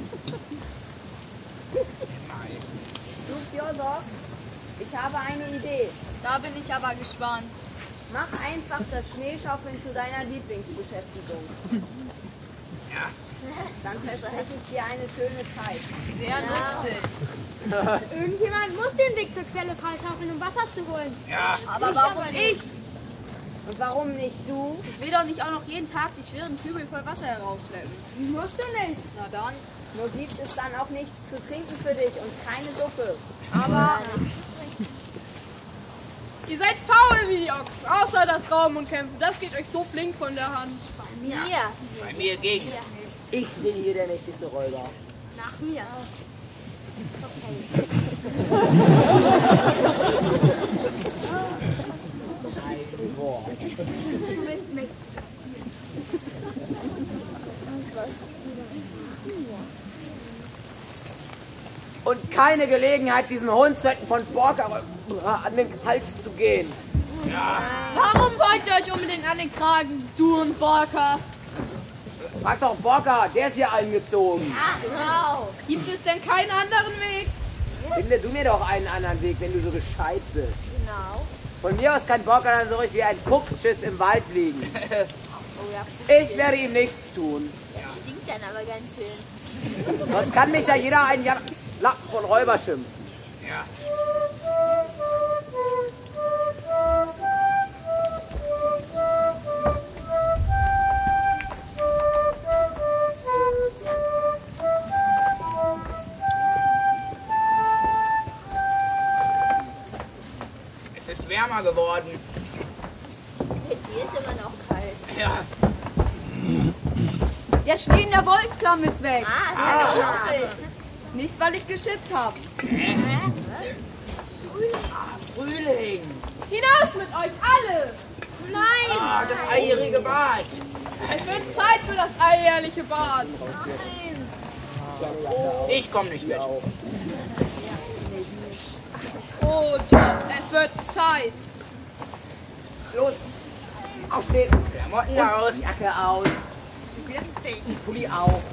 G: Du, Fjodor, ich habe eine Idee.
A: Da bin ich aber gespannt.
G: Mach einfach das Schneeschaufeln zu deiner Lieblingsbeschäftigung.
F: Ja.
G: Dann verspreche ich dir eine schöne Zeit.
A: Sehr lustig.
E: Irgendjemand muss den Weg zur Quelle freischaufeln, um Wasser zu holen.
F: Ja.
A: Aber warum ich?
G: Und warum nicht du?
A: Ich will doch nicht auch noch jeden Tag die schweren Kübel voll Wasser herausschleppen.
E: Musst du nicht.
A: Na dann.
G: Nur gibt es dann auch nichts zu trinken für dich und keine Suppe.
A: Aber
C: Ihr seid faul wie die Ochsen, außer das Rauben und Kämpfen. Das geht euch so flink von der Hand.
A: mir.
F: Bei mir ging.
D: Ich bin hier der nächste Räuber.
E: Nach mir. Du bist mich.
D: Und keine Gelegenheit, diesen Hundslecken von Borka an den Hals zu gehen.
B: Warum wollt ihr euch unbedingt an den Kragen, du und Borka?
D: Frag doch Borka, der ist hier eingezogen.
E: Genau.
B: Gibt es denn keinen anderen Weg?
D: Finde du mir doch einen anderen Weg, wenn du so gescheit bist.
E: Genau.
D: Von mir aus kann Borka dann so ruhig wie ein Fuchsschiss im Wald liegen. Ich werde ihm nichts tun.
E: Stinkt dann aber ganz schön.
D: Sonst kann mich ja jeder einen Jan- Lappen von Räuber schimpfen.
F: Ja. Es ist wärmer geworden.
E: Hier ist immer noch kalt.
F: Ja.
A: Der Schnee in der Wolfsklamm ist weg.
E: Ah, das ist lustig.
A: Nicht, weil ich geschippt habe.
F: Frühling.
C: Hinaus mit euch alle!
E: Nein!
F: Ah, das eierige Bad.
C: Es wird Zeit für das alljährliche Bad.
F: Ich komme nicht mit.
C: Oh doch, es wird Zeit.
D: Los, aufstehen.
F: Klamotten aus.
D: Jacke aus. Pulli auch.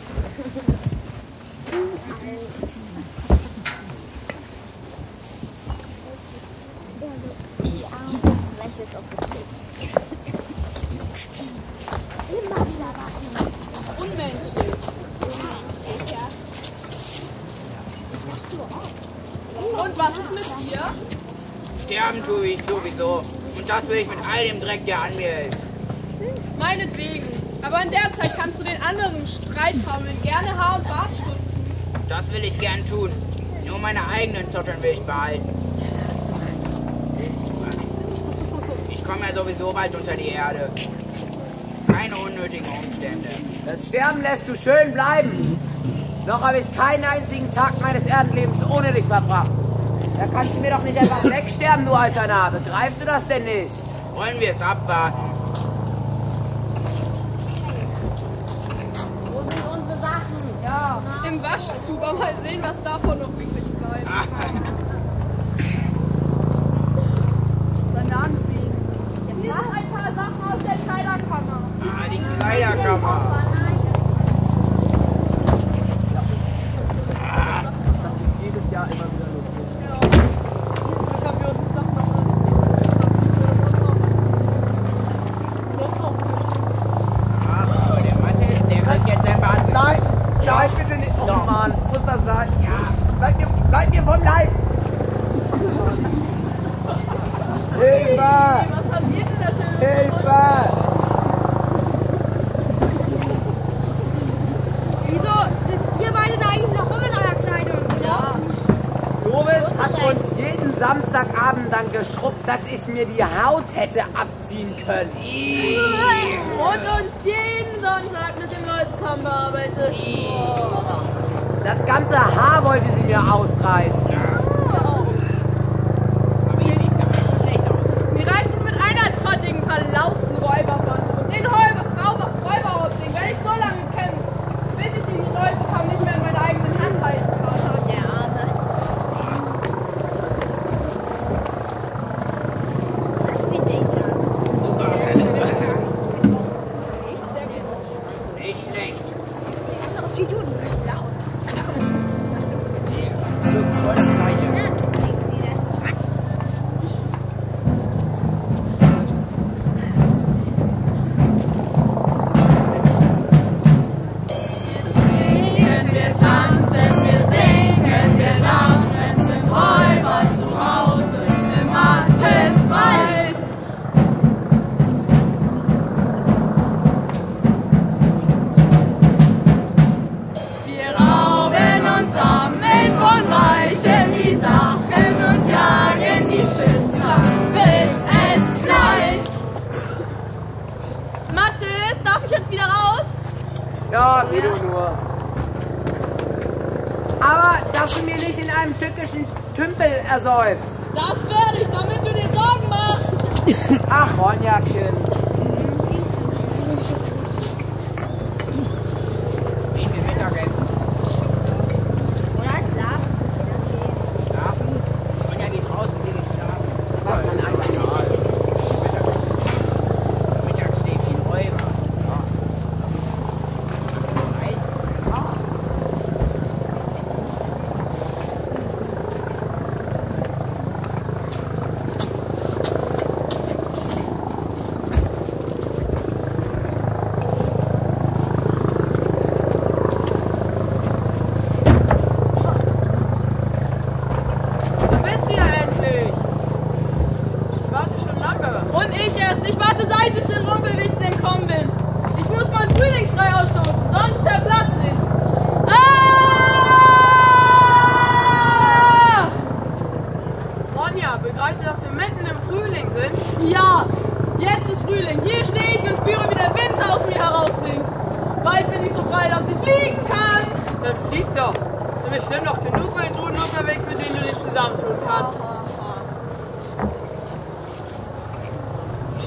C: Unmenschlich. Und was ist mit dir?
F: Sterben tue ich sowieso. Und das will ich mit all dem Dreck, der an mir ist.
C: Meinetwegen. Aber in der Zeit kannst du den anderen Streithammeln gerne Haar und Bart stutzen.
F: Das will ich gern tun. Nur meine eigenen Zotteln will ich behalten. Ich komme ja sowieso bald unter die Erde. Keine unnötigen Umstände.
D: Das Sterben lässt du schön bleiben. Noch habe ich keinen einzigen Tag meines Erdenlebens ohne dich verbracht. Da kannst du mir doch nicht einfach wegsterben, du alter Narr. Begreifst du das denn nicht?
F: Wollen wir es abwarten?
E: Wo sind unsere Sachen?
C: Ja, im Waschzug. Aber mal sehen, was davon noch übrig bleibt. Dann anziehen. Hier sind ein paar Sachen aus der Kleiderkammer.
F: Ah, die Kleiderkammer.
J: Das ist jedes Jahr immer wieder lustig.
C: Jetzt haben wir uns die Sachen noch
F: Ach, aber der Mathe, der kriegt jetzt sein Bad.
J: Nein, nein, bitte nicht. Oh Mann, muss das sein? Ja. Bleib mir, bleib mir vom Leib. Hilfe!
C: Was passiert denn da schön?
J: Hilfe!
E: Wieso sitzt ihr beide da eigentlich noch immer in eurer Kleidung? Ja.
D: Doris hat uns jeden Samstagabend dann geschrubbt, dass ich mir die Haut hätte abziehen können.
B: Und uns jeden Sonntag mit dem Läusekammer bearbeitet.
D: Das ganze Haar wollte sie mir ausreißen.
F: Aber ihr sieht gar nicht so schlecht aus.
C: Mir reicht es mit einer zottigen, verlauften Räuberband. Und den Räuber, Räuber, Räuberhauptling werde ich so lange kämpfen, bis ich die Läusekammer nicht mehr in meiner eigenen Hand halten kann.
E: Oh, der Arme. Wie sehe ich das?
F: Super. Nicht schlecht.
E: Sieht aus wie du, du bist laut.
F: Voll das Gleiche.
E: Ja, wie das passt.
B: Singen, wir tanzen, wir singen, wir lachen, sind Räuber zu Hause im Matteswald. Wir rauben uns sammeln von Reichen die Sachen und jagen die Schützer, bis es knallt. Mathis, darf ich jetzt wieder raus?
D: Ja, wie du nur. Aber dass du mir nicht in einem tückischen Tümpel ersäufst.
B: Das werde ich, damit du dir Sorgen machst.
D: Ach, Ronjachen.
F: Gehen wir Mittagessen.
E: Oder schlafen.
F: Schlafen? Und ja, geht raus und geht schlafen. Macht man einfach egal. Mittagsstäbchen Räuber.
H: Da bist du ja endlich. Ich warte schon lange.
B: Und ich erst. Ich warte, seit ich den Rumpelwichten entkommen bin. Ich muss meinen Frühlingsschrei ausstoßen, sonst zerplatze ich. Ah!
H: Ronja, begreifst du, dass wir mitten im Frühling sind?
B: Ja, jetzt ist Frühling. Hier stehe ich und spüre, wie der Wind aus mir herausdringt. Bald bin ich so frei, dass ich fliegen kann.
H: Dann flieg doch. Es sind bestimmt noch genug Wildruden unterwegs, mit denen du dich zusammentun kannst.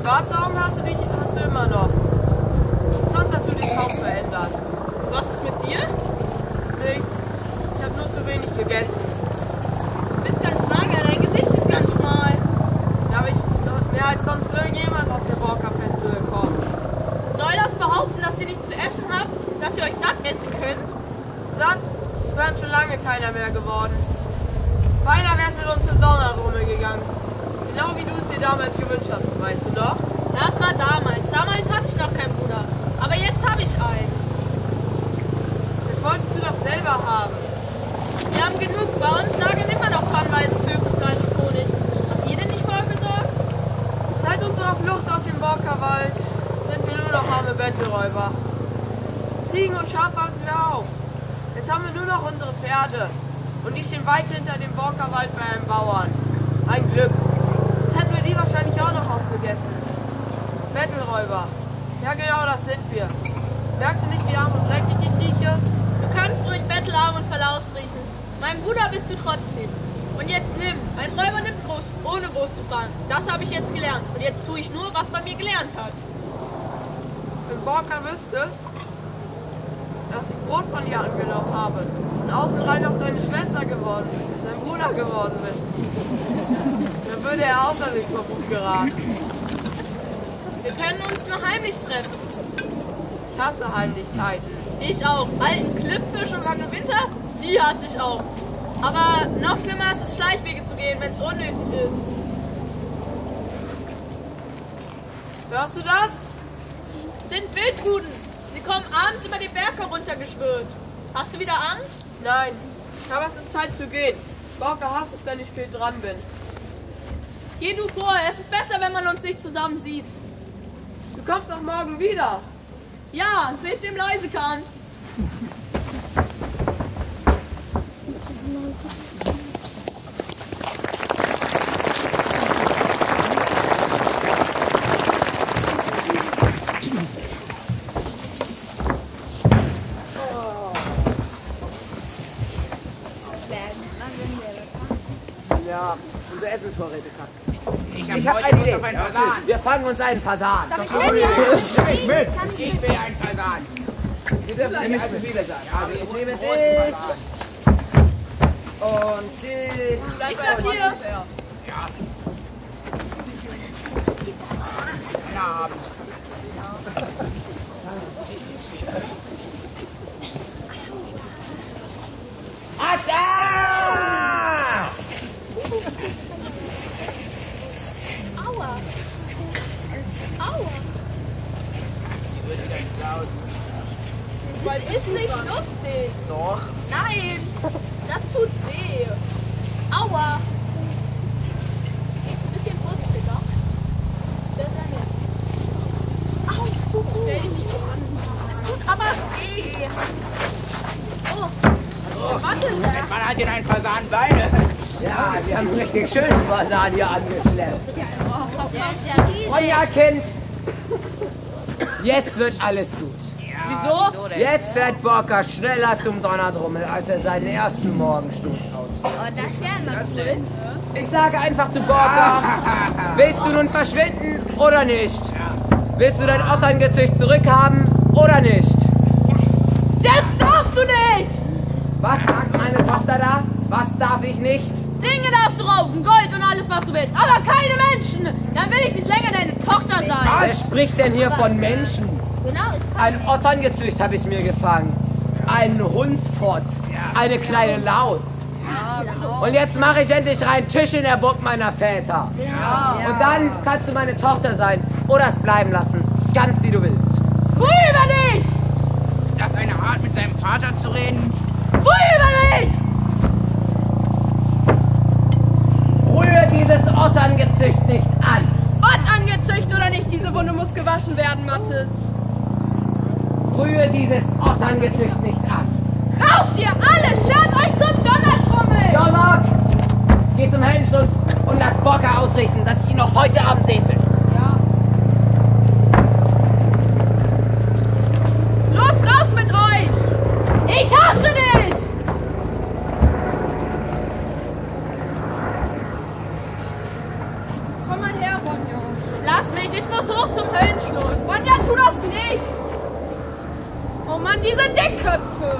H: Schwarze Augen hast du, dich, hast du immer noch. Sonst hast du dich kaum verändert.
B: Was ist mit dir?
H: Nichts. Ich habe nur zu wenig gegessen.
B: Du bist ganz mager, dein Gesicht ist ganz schmal.
H: Da habe ich so- mehr als sonst irgendjemand aus der Borka-Festival gekommen.
B: Soll das behaupten, dass ihr nichts zu essen habt, dass ihr euch satt essen könnt?
H: Satt wären schon lange keiner mehr geworden. Beinahe wär's mit uns zum Donnerrummel gegangen. Genau wie du es dir damals gewünscht hast, weißt du doch?
B: Das war damals. Damals hatte ich noch keinen Bruder. Aber jetzt habe ich einen.
H: Das wolltest du doch selber haben.
B: Wir haben genug. Bei uns lagen immer noch tonnenweise Vögelfleisch und Honig. Habt ihr denn nicht vorgesorgt?
H: Seit unserer Flucht aus dem Borka-Wald sind wir nur noch arme Bettelräuber. Ziegen und Schafe hatten wir auch. Jetzt haben wir nur noch unsere Pferde. Und die stehen weit hinter dem Borka-Wald bei einem Bauern. Ein Glück. Sonst hätten wir die wahrscheinlich auch noch aufgegessen. Bettelräuber. Ja genau, das sind wir. Merkst du nicht, wie arm und dreckig ich rieche?
B: Du kannst ruhig bettelarm und verlaust riechen. Mein Bruder bist du trotzdem. Und jetzt nimm. Ein Räuber nimmt groß, ohne groß zu fragen. Das habe ich jetzt gelernt. Und jetzt tue ich nur, was man mir gelernt hat.
H: Wenn Borka wüsste, dass ich Brot von dir angenommen habe und außen rein auf deine Schwester geworden, dein Bruder geworden bin, dann würde er außer sich vor Wut geraten.
B: Wir können uns nur heimlich treffen.
H: Ich hasse Heimlichkeiten.
B: Ich auch. Alten Klippfisch und lange Winter, die hasse ich auch. Aber noch schlimmer ist es, Schleichwege zu gehen, wenn es unnötig ist.
H: Hörst du das?
B: Es sind Wildruden. Sie kommen abends über den Berg heruntergeschwirrt. Hast du wieder Angst?
H: Nein. Aber es ist Zeit zu gehen. Borka hasst es, wenn ich spät dran bin.
B: Geh du vor. Es ist besser, wenn man uns nicht zusammen sieht.
H: Du kommst doch morgen wieder.
B: Ja, mit dem Läusekahn.
J: Ja, unser Essensvorrätekasten.
F: Ich,
D: Ich habe
F: hab
D: eine
F: heute
D: Idee.
F: Lust auf einen Fasan.
D: Wir fangen uns einen Fasan.
E: Darf ich mit?
F: Ich will einen Fasan.
J: Wir dürfen nicht allzu viele sein.
F: Also ich nehme
J: dich.
F: großen Fasan.
J: Und tschüss.
B: Ich bleib hier.
F: Ja. Guten Abend.
D: Atta!
E: Aua. Aua.
F: Die wird wieder klauen.
B: Weil ist nicht lustig.
J: Doch.
B: Nein, das tut weh. Aua. Sieht ein bisschen wurstiger. Sehr, sehr nett. Au, stell dich nicht so an. Es tut aber weh. Oh, warte.
F: Ein Mann hat in einen Fasan Beine.
D: Ja, wir haben einen richtig schönen Fasan hier angeschleppt.
E: Der ist ja riesig.
D: Ronja, Kind! Jetzt wird alles gut.
B: Wieso?
D: Jetzt fährt Borka schneller zum Donnerdrummel, als er seinen ersten Morgenstoß ausführt.
E: Oh, das wäre mal cool.
D: Ich sage einfach zu Borka, willst du nun verschwinden oder nicht? Willst du dein Otterngezücht zurückhaben oder nicht?
B: Das darfst du nicht!
D: Was sagt meine Tochter da? Was darf ich nicht?
B: Dinge darfst du rauben, Gold und alles, was du willst. Aber keine Menschen! Dann will ich nicht länger deine Tochter sein.
D: Wer spricht denn hier von Menschen?
E: Genau, ist
D: Ein Otterngezücht habe ich mir gefangen. Einen Hundsfott. Eine kleine Laus. Und jetzt mache ich endlich rein Tisch in der Burg meiner Väter. Und dann kannst du meine Tochter sein oder es bleiben lassen. Ganz wie du willst.
B: Ruhe über dich!
F: Ist das eine Art, mit seinem Vater zu reden?
B: Ruhe über dich!
D: Rühre dieses Otterngezücht nicht an.
C: Ort angezüchtet oder nicht, diese Wunde muss gewaschen werden, Mathis.
D: Rühre dieses Otterngezücht nicht an.
C: Raus hier, alle! Schert euch zum Donnertrommel!
D: Josok, geh zum Heldenstund und lass Borka ausrichten, dass ich ihn noch heute Abend sehen will.
C: Los, raus mit euch!
B: Ich hasse dich!
C: Komm mal her, Ronja.
B: Lass mich, ich muss
C: diese Dickköpfe!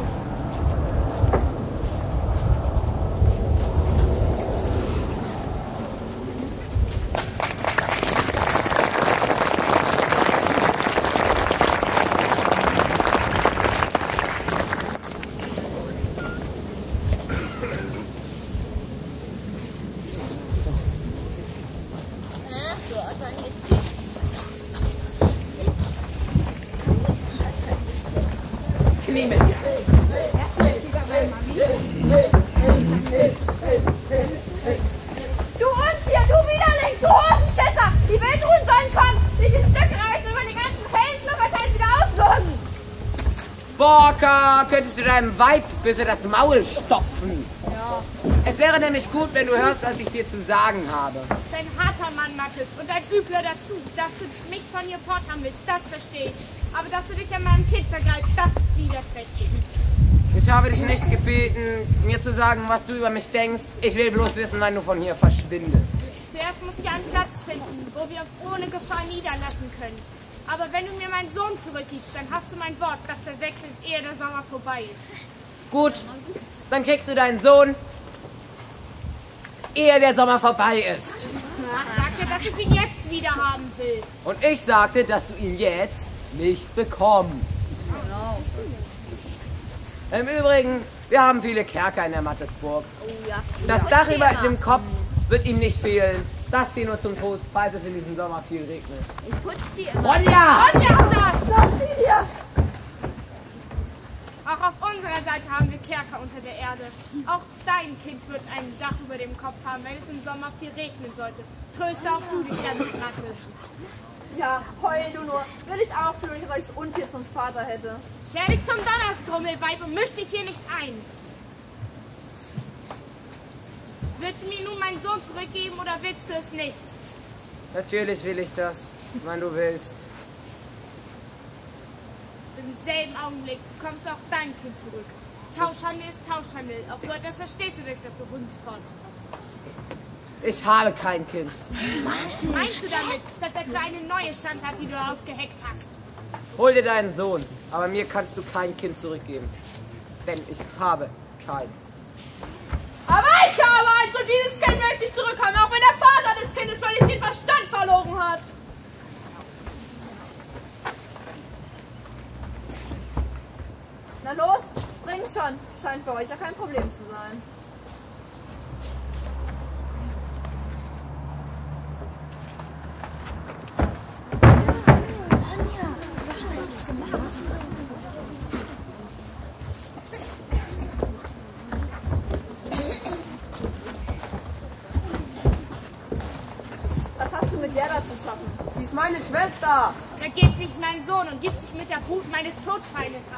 E: Du Untier, du Widerling, du Hosenschisser! Die Wildruhen sollen kommen, dich in Stücke reißen, über den ganzen Felsen und wahrscheinlich wieder auslösen!
D: Borka, könntest du deinem Weib bitte das Maul stopfen?
A: Ja.
D: Es wäre nämlich gut, wenn du hörst, was ich dir zu sagen habe.
I: Dein harter Mann, Mathis, und ein Übler dazu. Dass du mich von hier forthaben willst, das verstehe ich. Aber dass du dich an meinem Kind vergreifst, das ist niederträchtig.
D: Ich habe dich nicht gebeten, mir zu sagen, was du über mich denkst. Ich will bloß wissen, wann du von hier verschwindest.
I: Zuerst muss ich einen Platz finden, wo wir uns ohne Gefahr niederlassen können. Aber wenn du mir meinen Sohn zurückgibst, dann hast du mein Wort, das verwechselt, ehe der Sommer vorbei ist.
D: Gut, dann kriegst du deinen Sohn, ehe der Sommer vorbei ist.
I: Ich sagte, dass ich ihn jetzt wieder haben will.
D: Und ich sagte, dass du ihn jetzt nicht bekommst.
A: Genau.
D: Im Übrigen, wir haben viele Kerker in der Mattesburg.
E: Oh ja.
D: Das Dach über dem Kopf wird ihm nicht fehlen. Das steht nur zum Tod, falls es in diesem Sommer viel regnet.
E: Ich putze die immer.
D: Ronja!
I: Was ist das?
E: Schaut sie hier!
I: Auch auf unserer Seite haben wir Kerker unter der Erde. Auch dein Kind wird ein Dach über dem Kopf haben, wenn es im Sommer viel regnen sollte. Tröste auch du dich damit, Mathis.
G: Ja, heul du nur. Will ich auch tun, wenn ich solches Untier zum Vater hätte.
I: Scher dich zum Donnertrommelweib und misch dich hier nicht ein. Willst du mir nun meinen Sohn zurückgeben oder willst du es nicht?
D: Natürlich will ich das, wenn du willst.
I: Im selben Augenblick bekommst du auch dein Kind zurück. Tauschhandel ist Tauschhandel. Auch so etwas verstehst du nicht, Doktor Hunsfort.
D: Ich habe kein Kind.
I: Was meinst du damit, dass er für eine neue Schandtat, die du ausgeheckt hast?
D: Hol dir deinen Sohn, aber mir kannst du kein Kind zurückgeben. Denn ich habe kein.
C: Aber ich habe eins und dieses Kind möchte ich zurückhaben, auch wenn der Vater des Kindes völlig den Verstand verloren hat.
G: Na los, spring schon. Scheint für euch ja kein Problem zu sein. Was hast du mit Gerda zu schaffen?
H: Sie ist meine Schwester.
I: Er gibt sich meinen Sohn und gibt sich mit der Brut meines Todfeindes ab.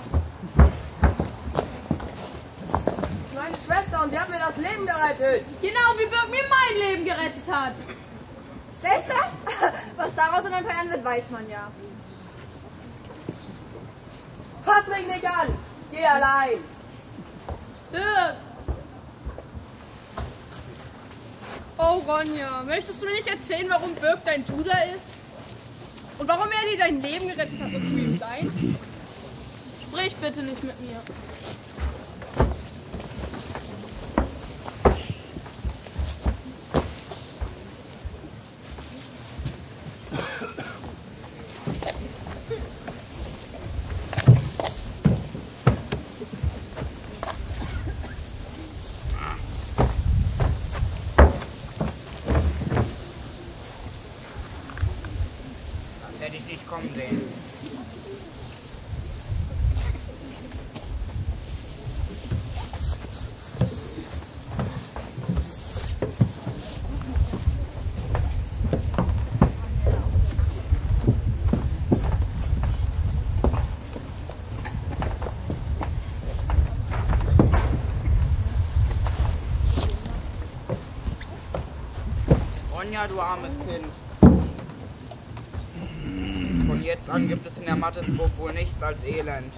H: Meine Schwester und die hat mir das Leben gerettet.
B: Genau wie Birk mir mein Leben gerettet hat.
G: Schwester? Was daraus in ein paar Jahren wird, weiß man ja.
H: Fass mich nicht an. Geh allein.
B: Birk,
C: Oh Ronja, möchtest du mir nicht erzählen, warum Birk dein Bruder ist? Und warum er dir dein Leben gerettet hat und du ihm deins?
B: sprich bitte nicht mit mir.
F: Hätte ich nicht kommen sehen. Ronja, du armes Kind. Von jetzt an gibt es in der Mattesburg wohl nichts als Elend.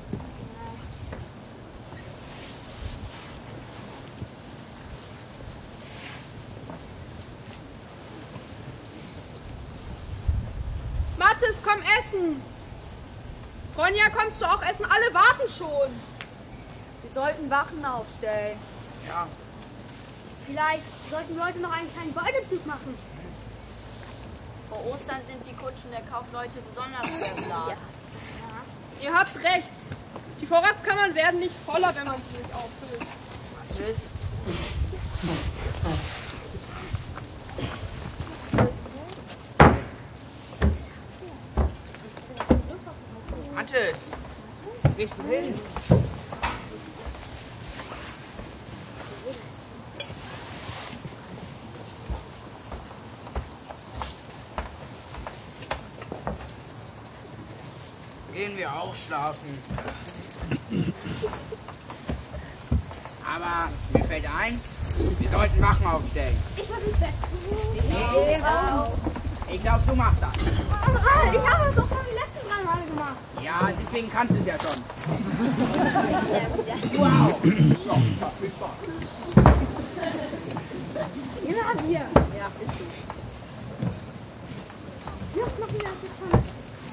C: Mathis, komm essen! Ronja, kommst du auch essen? Alle warten schon.
G: Wir sollten Wachen aufstellen.
F: Ja.
I: Vielleicht sollten wir heute noch einen kleinen Beutezug machen.
G: Vor Ostern sind die Kutschen der Kaufleute besonders verplant.
C: Ihr habt recht. Die Vorratskammern werden nicht voller, wenn man sie nicht auffüllt.
F: Tschüss. Mathis, wo gehst du hin? Gehen wir auch schlafen. Aber mir fällt ein, wir sollten Wachen aufstellen.
I: Ich mach ins Bett.
F: Nee, ich glaube, du machst das.
I: Ah, ich habe es doch schon die letzten drei Male gemacht.
F: Ja, deswegen kannst du es ja schon. Wow!
I: Immer wir.
G: Ja, ist so.
I: Jetzt machen wir das schon.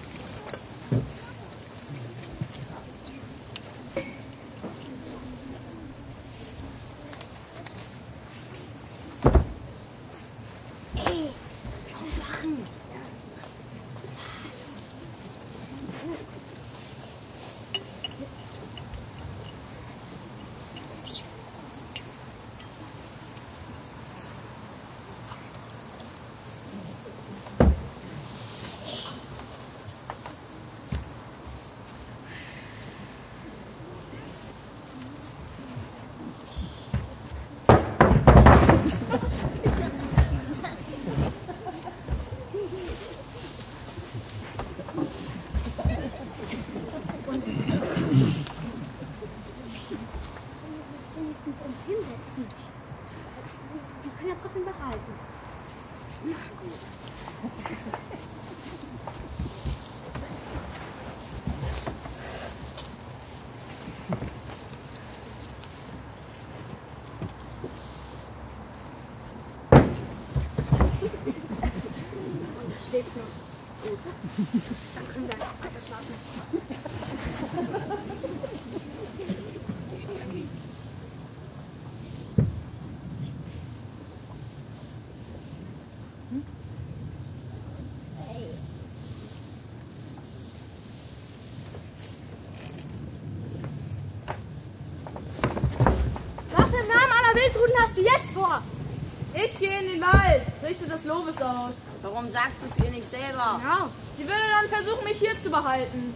B: Wildruten hast du jetzt vor? Ich gehe in den Wald, richte des Lobes aus.
G: Warum sagst du es ihr nicht selber?
B: Ja, sie würde dann versuchen, mich hier zu behalten.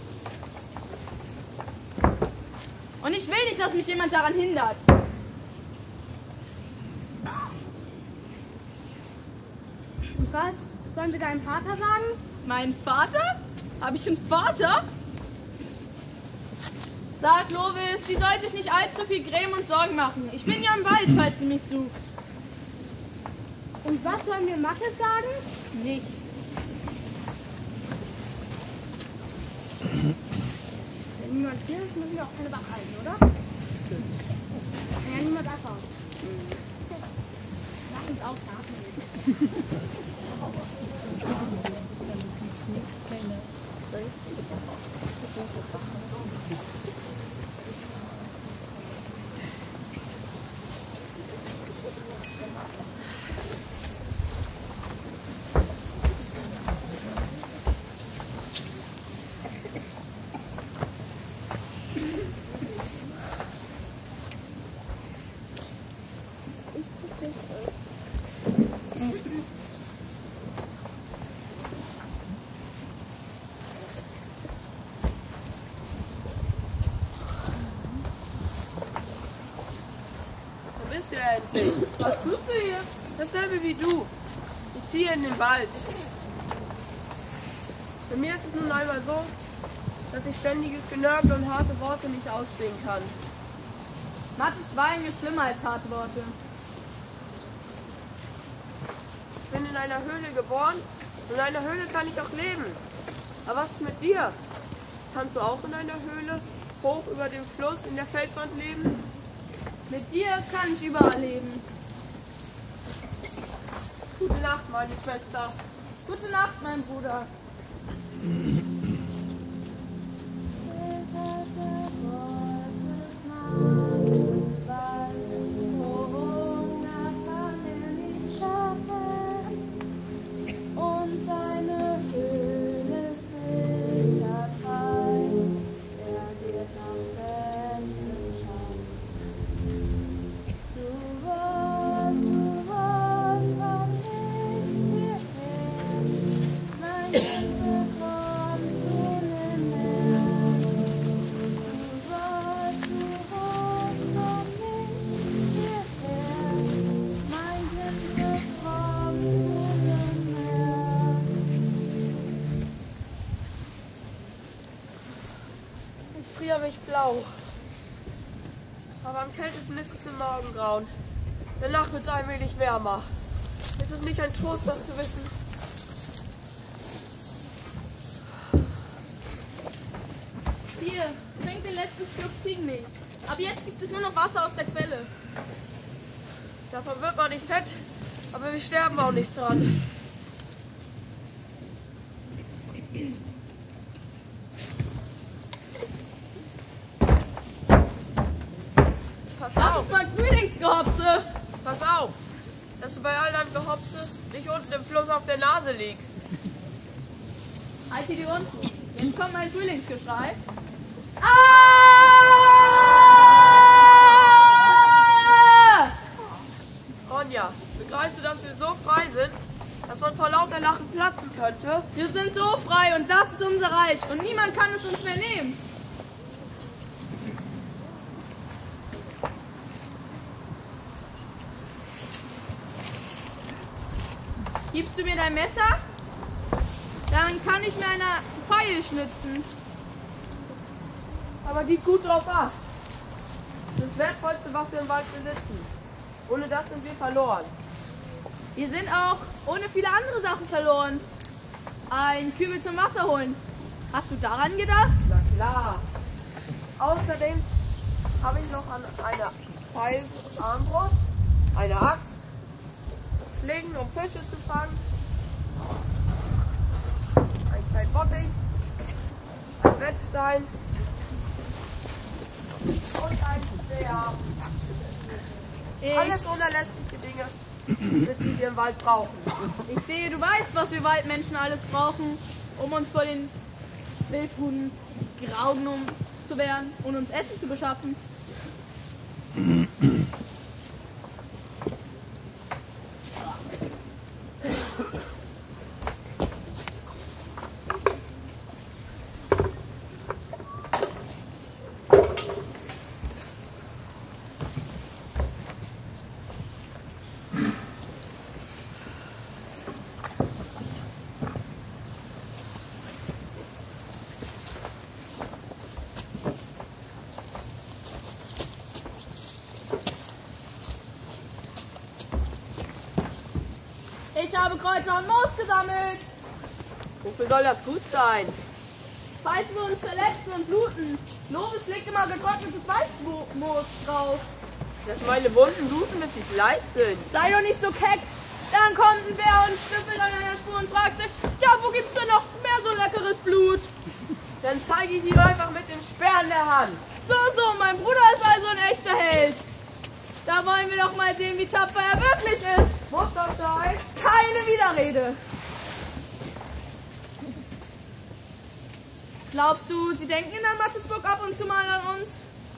B: Und ich will nicht, dass mich jemand daran hindert.
I: Und was sollen wir deinem Vater sagen?
B: Mein Vater? Habe ich einen Vater? Sag Lovis, sie soll sich nicht allzu viel grämen und Sorgen machen. Ich bin ja im Wald, falls sie mich sucht.
I: Und was sollen wir Mathis sagen?
B: Nichts.
I: Wenn niemand hier ist, müssen wir auch keine Wache halten, oder? Ja, niemand abhauen. Lass uns auch schlafen.
B: Was tust du hier?
H: Dasselbe wie du. Ich ziehe in den Wald. Bei mir ist es nun einmal so, dass ich ständiges Genörgel und harte Worte nicht ausstehen kann.
B: Mathis Schweigen ist schlimmer als harte Worte.
H: Ich bin in einer Höhle geboren und in einer Höhle kann ich auch leben. Aber was ist mit dir? Kannst du auch in einer Höhle hoch über dem Fluss in der Felswand leben?
B: Mit dir kann ich überall leben.
H: Gute Nacht, meine Schwester.
B: Gute Nacht, mein Bruder.
H: Mich blau. Aber am kältesten ist es im Morgengrauen. Danach wird es allmählich wärmer. Ist es nicht ein Trost, das zu wissen?
B: Hier, trink den letzten Schluck Ziegenmilch. Ab jetzt gibt es nur noch Wasser aus der Quelle.
H: Davon wird man nicht fett, aber wir sterben auch nicht dran. Pass
B: Das
H: auf!
B: ist mein Frühlingsgehopse.
H: Pass auf, dass du bei all deinem Gehopse nicht unten im Fluss auf der Nase liegst.
B: Halt dir die Ohren zu. Jetzt kommt mein Frühlingsgeschrei. Ah!
H: Ronja, begreifst du, dass wir so frei sind, dass man vor lauter Lachen platzen könnte?
B: Wir sind so frei und das ist unser Reich und niemand kann es uns mehr nehmen. Gibst du mir dein Messer? Dann kann ich mir eine Pfeil schnitzen.
H: Aber gib gut drauf acht. Das Wertvollste, was wir im Wald besitzen. Ohne das sind wir verloren.
B: Wir sind auch ohne viele andere Sachen verloren. Ein Kübel zum Wasser holen. Hast du daran gedacht?
H: Na klar. Außerdem habe ich noch an einer Pfeilarmbrust, eine Axt, Schlägen, um Fische zu fangen, ein kleinen Bottich, ein Wettstein und ein Speer.
B: Ich,
H: Alles unerlässliche Dinge, die wir im Wald brauchen.
B: ich sehe, du weißt, was wir Waldmenschen alles brauchen, um uns vor den Wildhunden Grauen um zu wehren und uns Essen zu beschaffen. Ich habe Kräuter und Moos gesammelt.
H: Wofür soll das gut sein?
B: Falls wir uns verletzen und bluten, Lovis legt immer getrocknetes Weißmoos drauf.
H: Dass meine Wunden bluten, bis sie leid sind.
B: Sei doch nicht so keck. Dann kommt ein Bär und schnüffelt an einer Spur und fragt sich, ja, wo gibt's denn noch mehr so leckeres Blut?
H: Dann zeige ich ihm einfach mit dem Speer in der Hand.
B: So, so, mein Bruder ist also ein echter Held. Da wollen wir doch mal sehen, wie tapfer er wirklich ist.
H: Muss das sein?
B: Keine Widerrede. Glaubst du, sie denken in der Mattesburg ab und zu mal an uns?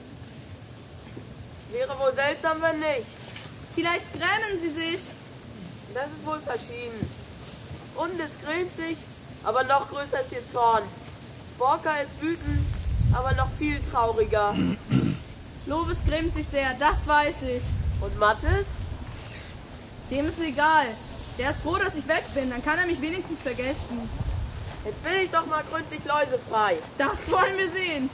H: Wäre wohl seltsam, wenn nicht.
B: Vielleicht grämen sie sich.
H: Das ist wohl verschieden. Und es grämt sich, aber noch größer ist ihr Zorn. Borka ist wütend, aber noch viel trauriger.
B: Lovis grämt sich sehr, das weiß ich.
H: Und Mattes?
B: Dem ist egal. Der ist froh, dass ich weg bin, dann kann er mich wenigstens vergessen.
H: Jetzt bin ich doch mal gründlich läusefrei.
B: Das wollen wir sehen.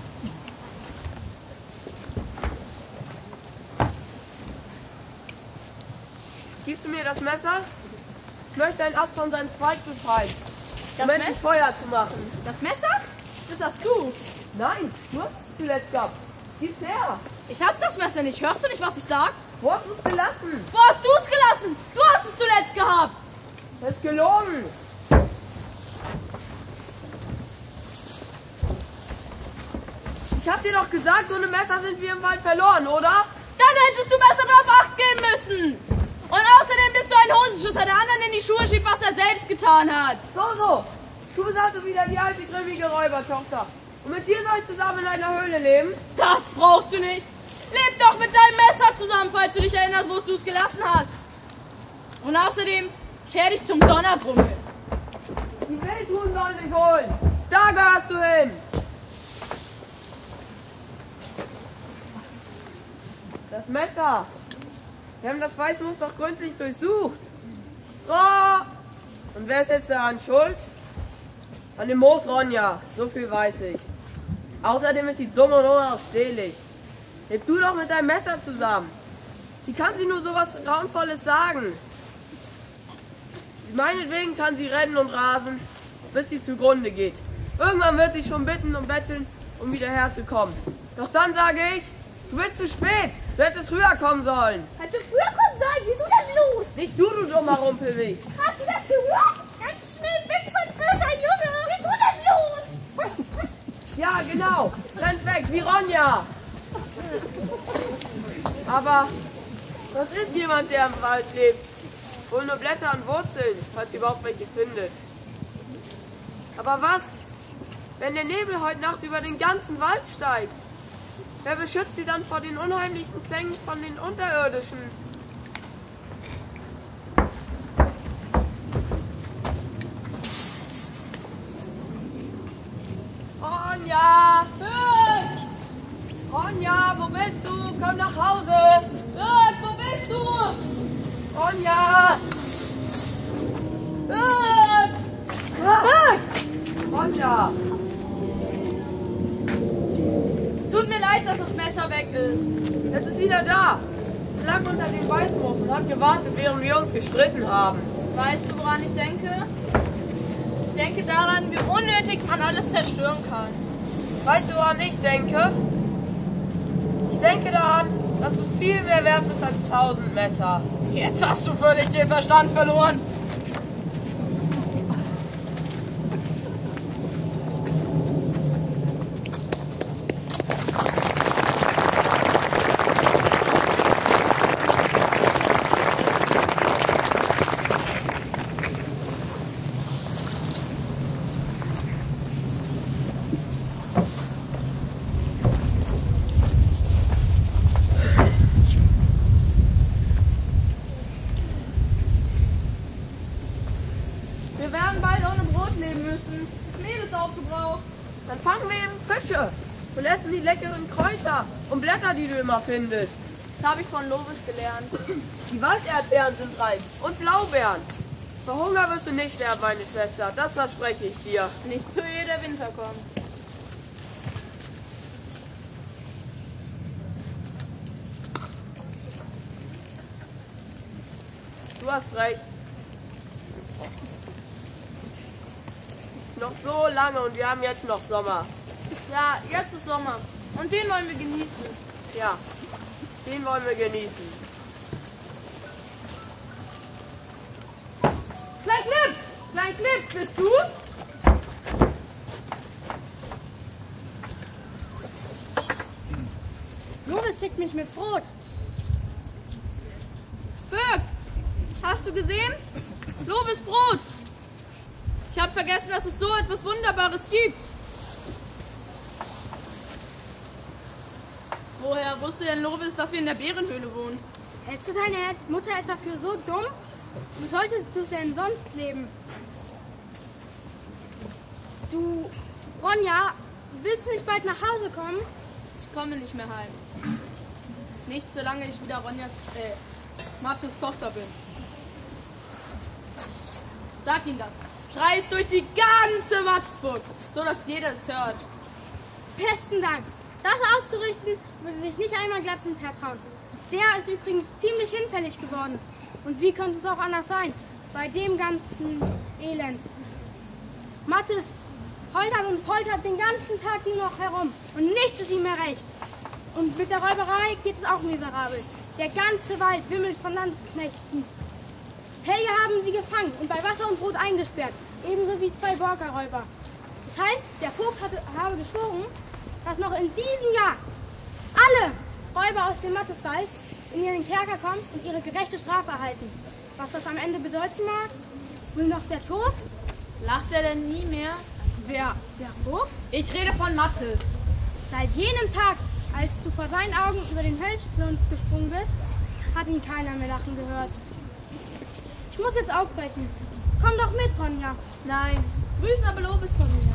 H: Gibst du mir das Messer? Ich möchte einen Ast von seinem Zweig befreien,
B: Das
H: um endlich
B: Messer?
H: Feuer zu machen.
B: Das Messer? Das hast du.
H: Nein, du hast es zuletzt gehabt. Gib's her.
B: Ich hab das Messer nicht. Hörst du nicht, was ich sag?
H: Wo hast du es gelassen?
B: Wo hast du es gelassen? Du hast es zuletzt gehabt.
H: Das ist gelogen. Ich hab dir doch gesagt, ohne Messer sind wir im Wald verloren, oder?
B: Dann hättest du besser drauf acht geben müssen. Und außerdem bist du ein Hosenschusser, der anderen in die Schuhe schiebt, was er selbst getan hat.
H: So, so. Du bist also wieder die alte, grimmige Räubertochter. Und mit dir soll ich zusammen in einer Höhle leben?
B: Das brauchst du nicht. Leb doch mit deinem Messer zusammen, falls du dich erinnerst, wo du es gelassen hast. Und außerdem, scher dich zum Donnergrummel.
H: Die Wildhuhn sollen dich holen. Da gehörst du hin. Das Messer. Wir haben das Weißmoos doch gründlich durchsucht. Oh. Und wer ist jetzt daran schuld? An dem Moos Ronja. So viel weiß ich. Außerdem ist sie dumm und unausstehlich. Leb du doch mit deinem Messer zusammen. Wie kann sie nur sowas Grauenvolles sagen? Meinetwegen kann sie rennen und rasen, bis sie zugrunde geht. Irgendwann wird sie schon bitten und betteln, um wieder herzukommen. Doch dann sage ich, du bist zu spät. Du hättest früher kommen sollen.
E: Hätte früher kommen sollen. Wieso denn los?
H: Nicht du, du dummer Rumpelweg.
E: Hast du das gehört? Ganz schnell weg von böser Junge. Wieso denn los?
H: Ja, genau. Rennt weg, wie Ronja. Aber das ist jemand, der im Wald lebt. Wohl nur Blätter und Wurzeln, falls sie überhaupt welche findet. Aber was, wenn der Nebel heute Nacht über den ganzen Wald steigt? Wer beschützt sie dann vor den unheimlichen Klängen von den Unterirdischen? Ronja! Ronja, wo bist du? Komm nach Hause!
B: Birk, wo bist du?
H: Ronja!
B: Birk! Birk!
H: Ronja!
B: Tut mir leid, dass das Messer weg ist.
H: Es ist wieder da. Es lag unter dem Weißmoos und hat gewartet, während wir uns gestritten haben.
B: Weißt du, woran ich denke? Ich denke daran, wie unnötig man alles zerstören kann.
H: Weißt du, woran ich denke? Ich denke daran, dass du viel mehr wert bist als tausend Messer.
B: Jetzt hast du völlig den Verstand verloren. Wir werden bald ohne Brot leben müssen. Das Mehl ist aufgebraucht.
H: Dann fangen wir eben Fische und essen die leckeren Kräuter und Blätter, die du immer findest.
B: Das habe ich von Lovis gelernt.
H: Die Walderdbeeren sind reich und Blaubeeren. Vor Hunger wirst du nicht sterben, meine Schwester, das verspreche ich dir.
B: Nicht so ehe der Winter kommt.
H: Du hast recht. Noch so lange und wir haben jetzt noch Sommer.
B: Ja, jetzt ist Sommer. Und den wollen wir genießen.
H: Ja, den wollen wir genießen.
B: Klein Clip! Klein Clip, bist du's?
E: Lovis schickt mich mit Brot.
B: Birk, hast du gesehen? Lovis Brot. Ich habe vergessen, dass es so etwas Wunderbares gibt. Woher wusste denn Lovis, dass wir in der Bärenhöhle wohnen?
E: Hältst du deine Mutter etwa für so dumm? Wo solltest du denn sonst leben? Du, Ronja, willst du nicht bald nach Hause kommen?
B: Ich komme nicht mehr heim. Nicht, solange ich wieder Ronjas, äh, Mattes Tochter bin. Sag ihm das. Schrei es durch die ganze Watzburg, so dass jeder es hört.
E: Besten Dank. Das auszurichten, würde sich nicht einmal Glatzenper trauen. Der ist übrigens ziemlich hinfällig geworden. Und wie könnte es auch anders sein, bei dem ganzen Elend? Mattes poltert und poltert den ganzen Tag nur noch herum und nichts ist ihm mehr recht. Und mit der Räuberei geht es auch miserabel. Der ganze Wald wimmelt von Landsknechten. Helge haben sie gefangen und bei Wasser und Brot eingesperrt, ebenso wie zwei Borkerräuber. Das heißt, der Vogt hatte, habe geschworen, dass noch in diesem Jahr alle Räuber aus dem Matteswald in ihren Kerker kommen und ihre gerechte Strafe erhalten. Was das am Ende bedeuten mag? Wohl noch der Tod?
B: Lacht er denn nie mehr?
E: Wer? Der wo?
B: Ich rede von Mattes.
E: Seit jenem Tag, als du vor seinen Augen über den Felsspund gesprungen bist, hat ihn keiner mehr lachen gehört. Ich muss jetzt aufbrechen. Komm doch mit, Ronja.
B: Nein, grüßen aber Lobes von mir.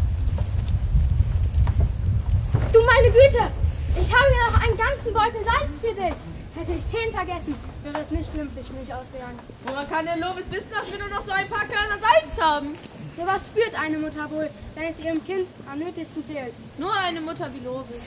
E: Du meine Güte! Ich habe hier noch einen ganzen Beutel Salz für dich. Hätte ich zehn vergessen, wäre es nicht glimpflich für mich ausgegangen.
B: Woher kann der Lobes wissen, dass wir nur noch so ein paar Körner Salz haben?
E: So was spürt eine Mutter wohl, wenn es ihrem Kind am nötigsten fehlt.
B: Nur eine Mutter wie Lobes.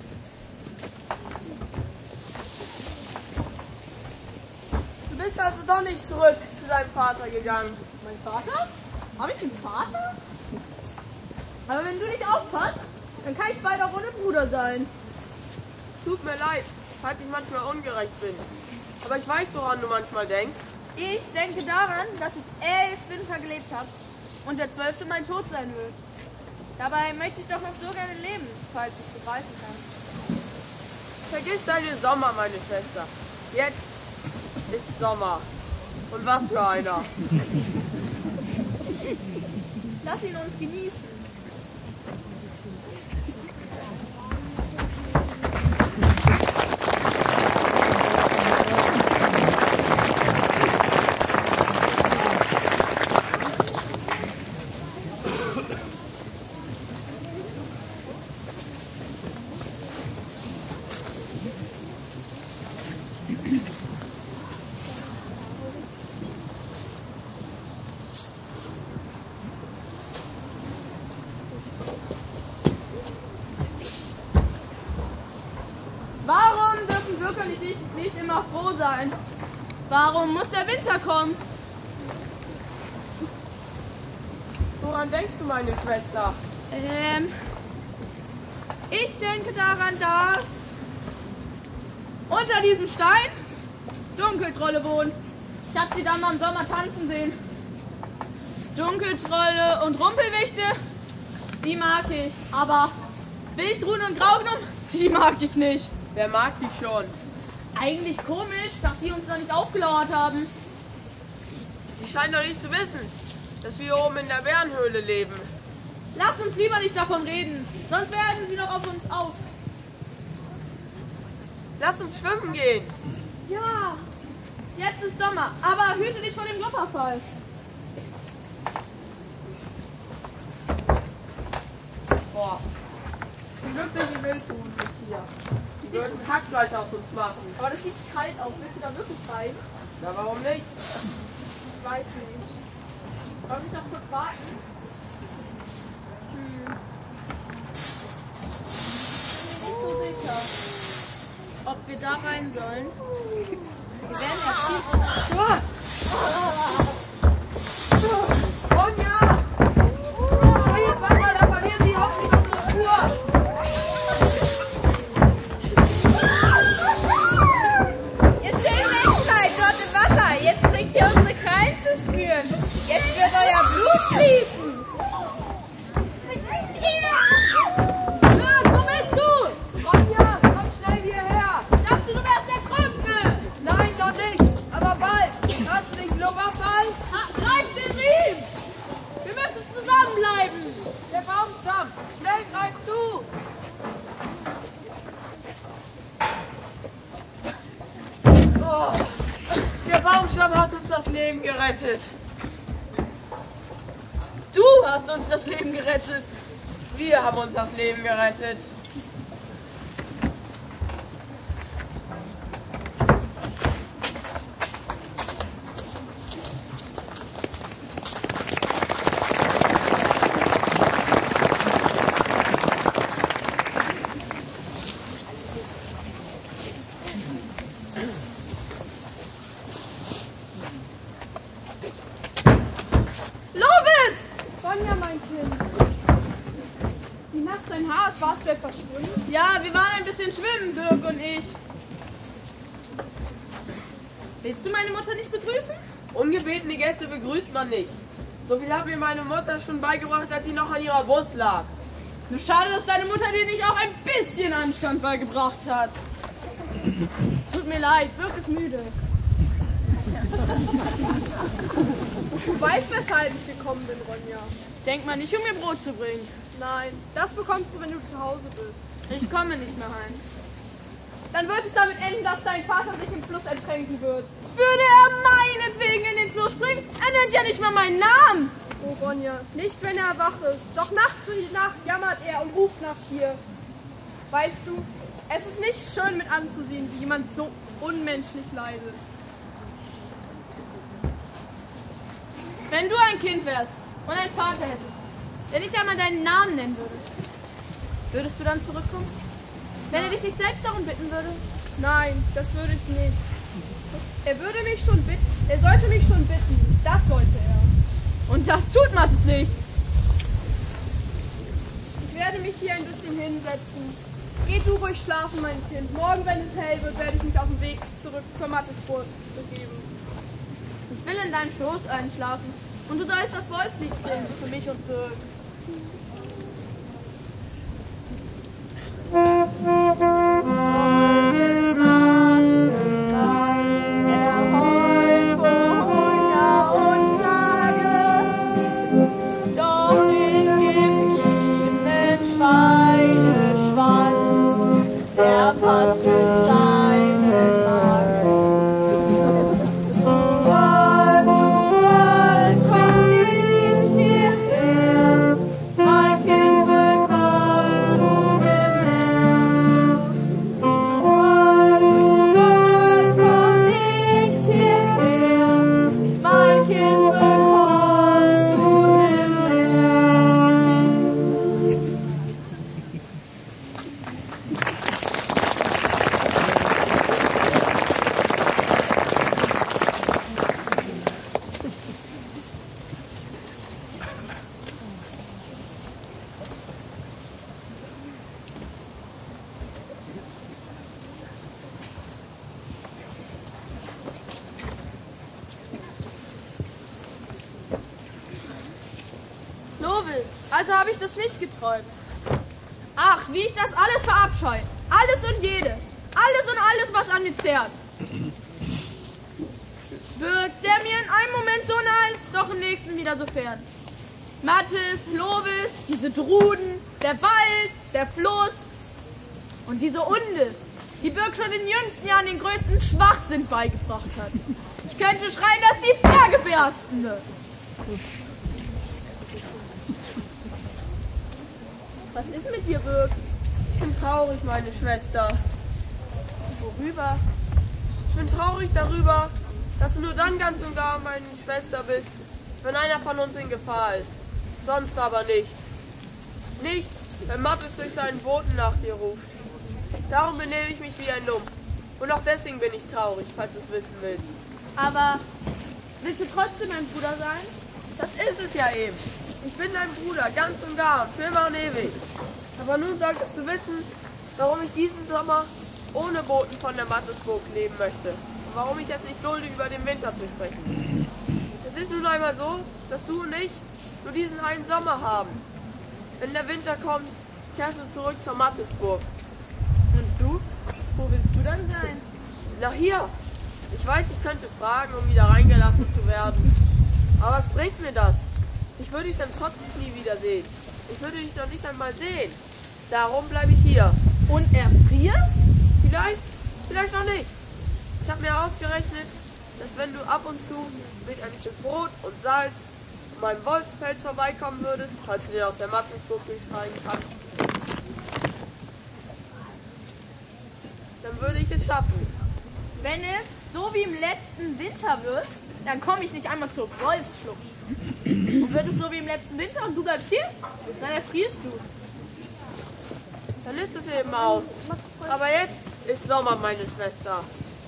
H: Du bist also doch nicht zurück zu deinem Vater gegangen.
B: Mein Vater? Habe ich einen Vater? Aber wenn du nicht aufpasst, dann kann ich bald auch ohne Bruder sein.
H: Tut mir leid, falls ich manchmal ungerecht bin. Aber ich weiß, woran du manchmal denkst.
B: Ich denke daran, dass ich elf Winter gelebt habe und der zwölfte mein Tod sein wird. Dabei möchte ich doch noch so gerne leben, falls ich begreifen kann.
H: Vergiss deine Sommer, meine Schwester. Jetzt ist Sommer. Und was für einer.
B: Lass ihn uns genießen. Warum dürfen Bürger nicht, nicht, nicht immer froh sein? Warum muss der Winter kommen?
H: Woran denkst du, meine Schwester?
B: Ähm, ich denke daran, dass unter diesem Stein Dunkeltrolle wohnen. Ich habe sie dann mal im Sommer tanzen sehen. Dunkeltrolle und Rumpelwichte, die mag ich. Aber Wildruhen und Graugnom, die mag ich nicht.
H: Wer mag dich schon?
B: Eigentlich komisch, dass sie uns noch nicht aufgelauert haben.
H: Sie scheinen doch nicht zu wissen, dass wir oben in der Bärenhöhle leben.
B: Lass uns lieber nicht davon reden, sonst werden sie noch auf uns auf.
H: Lass uns schwimmen gehen.
B: Ja, jetzt ist Sommer, aber hüte dich vor dem Klopperfall.
H: Boah. Zum Glück sind die Wildhuhn nicht hier. Die würden Hackfleisch aus uns machen.
B: Aber das sieht kalt aus. Willst du da wirklich rein?
H: Na, warum nicht?
B: Ich weiß nicht. Wollen wir noch kurz warten? Hm. Ich bin nicht so sicher, ob wir da rein sollen. Wir werden ja viel...
H: Ronja! Oh, jetzt Wasser, da verlieren die hoffentlich unsere Spur.
I: Ihr stehen nicht gleich dort im Wasser. Jetzt kriegt ihr unsere Krallen zu spüren. Jetzt wird euer Blut fließen.
B: Ja, wo bist du?
H: Ronja, komm schnell hierher.
B: Ich dachte, du wärst der Trunke.
H: Nein, noch nicht. Aber bald. Hast du nicht Blubberfall?
B: Greif den Riemen. Wir müssen zusammenbleiben.
H: Der Baumstamm. Schnell, greif zu. Oh, der Baumstamm hat uns das Leben gerettet.
B: Du hast uns das Leben gerettet.
H: Wir haben uns das Leben gerettet.
C: Ronja, mein Kind. Wie nass dein Haar ist, warst du etwas schwimmen?
B: Ja, wir waren ein bisschen schwimmen, Birk und ich. Willst du meine Mutter nicht begrüßen?
H: Ungebetene Gäste begrüßt man nicht. So viel hat mir meine Mutter schon beigebracht, als sie noch an ihrer Brust lag.
B: Nur schade, dass deine Mutter dir nicht auch ein bisschen Anstand beigebracht hat. Tut mir leid, Birk ist müde.
C: Du weißt, weshalb ich gekommen bin, Ronja.
B: Ich denk mal nicht, um mir Brot zu bringen.
C: Nein, das bekommst du, wenn du zu Hause bist.
B: Ich komme nicht mehr heim.
C: Dann wird es damit enden, dass dein Vater sich im Fluss ertränken wird.
B: Würde er meinetwegen in den Fluss springen? Er nennt ja nicht mal meinen Namen.
C: Oh, Ronja, nicht wenn er wach ist. Doch Nacht für Nacht jammert er und ruft nach dir. Weißt du, es ist nicht schön mit anzusehen, wie jemand so unmenschlich leidet.
B: Wenn du ein Kind wärst und einen Vater hättest, der nicht einmal deinen Namen nennen würde, würdest du dann zurückkommen? Wenn er dich nicht selbst darum bitten würde?
C: Nein, das würde ich nicht. Er würde mich schon bitten, er sollte mich schon bitten. Das sollte er.
B: Und das tut Mathis nicht.
C: Ich werde mich hier ein bisschen hinsetzen. Geh du ruhig schlafen, mein Kind. Morgen, wenn es hell wird, werde ich mich auf den Weg zurück zur Mathesburg begeben.
B: Ich will in deinen Schoß einschlafen. Und du sollst das Wolfslied singen für mich und Birk. Also habe ich das nicht geträumt. Ach, wie ich das alles verabscheue. Alles und jede. Alles und alles, was an mir zerrt. Birk, der mir in einem Moment so nah ist, doch im nächsten wieder so fern. Mathis, Lovis, diese Druden, der Wald, der Fluss und diese Undes, die Birk schon in den jüngsten Jahren den größten Schwachsinn beigebracht hat. Ich könnte schreien, dass die Berge bersten. Was ist mit dir, Birk?
H: Ich bin traurig, meine Schwester.
B: Worüber?
H: Ich bin traurig darüber, dass du nur dann ganz und gar meine Schwester bist, wenn einer von uns in Gefahr ist. Sonst aber nicht. Nicht, wenn Mathis durch seinen Boten nach dir ruft. Darum benehme ich mich wie ein Lump. Und auch deswegen bin ich traurig, falls du es wissen willst.
B: Aber willst du trotzdem mein Bruder sein?
H: Das ist es ja eben. Ich bin dein Bruder, ganz und gar, und für immer und ewig. Aber nun solltest du wissen, warum ich diesen Sommer ohne Boten von der Mathesburg leben möchte. Und warum ich es nicht dulde, über den Winter zu sprechen. Es ist nun einmal so, dass du und ich nur diesen einen Sommer haben. Wenn der Winter kommt, kehrst du zurück zur Mathesburg.
B: Und du? Wo willst du dann sein?
H: Na hier. Ich weiß, ich könnte fragen, um wieder reingelassen zu werden. Aber was bringt mir das? Ich würde dich dann trotzdem nie wiedersehen. Ich würde dich doch nicht einmal sehen. Darum bleibe ich hier.
B: Und erfrierst?
H: Vielleicht, vielleicht noch nicht. Ich habe mir ausgerechnet, dass wenn du ab und zu mit ein Stück Brot und Salz und meinem Wolfspelz vorbeikommen würdest, falls du den aus der Mathesburg durchschreien kannst, dann würde ich es schaffen.
B: Wenn es so wie im letzten Winter wird, dann komme ich nicht einmal zur Wolfsschlucht. Und wird es so wie im letzten Winter und du bleibst hier, dann erfrierst du.
H: Dann ist es eben aus. Aber jetzt ist Sommer, meine Schwester.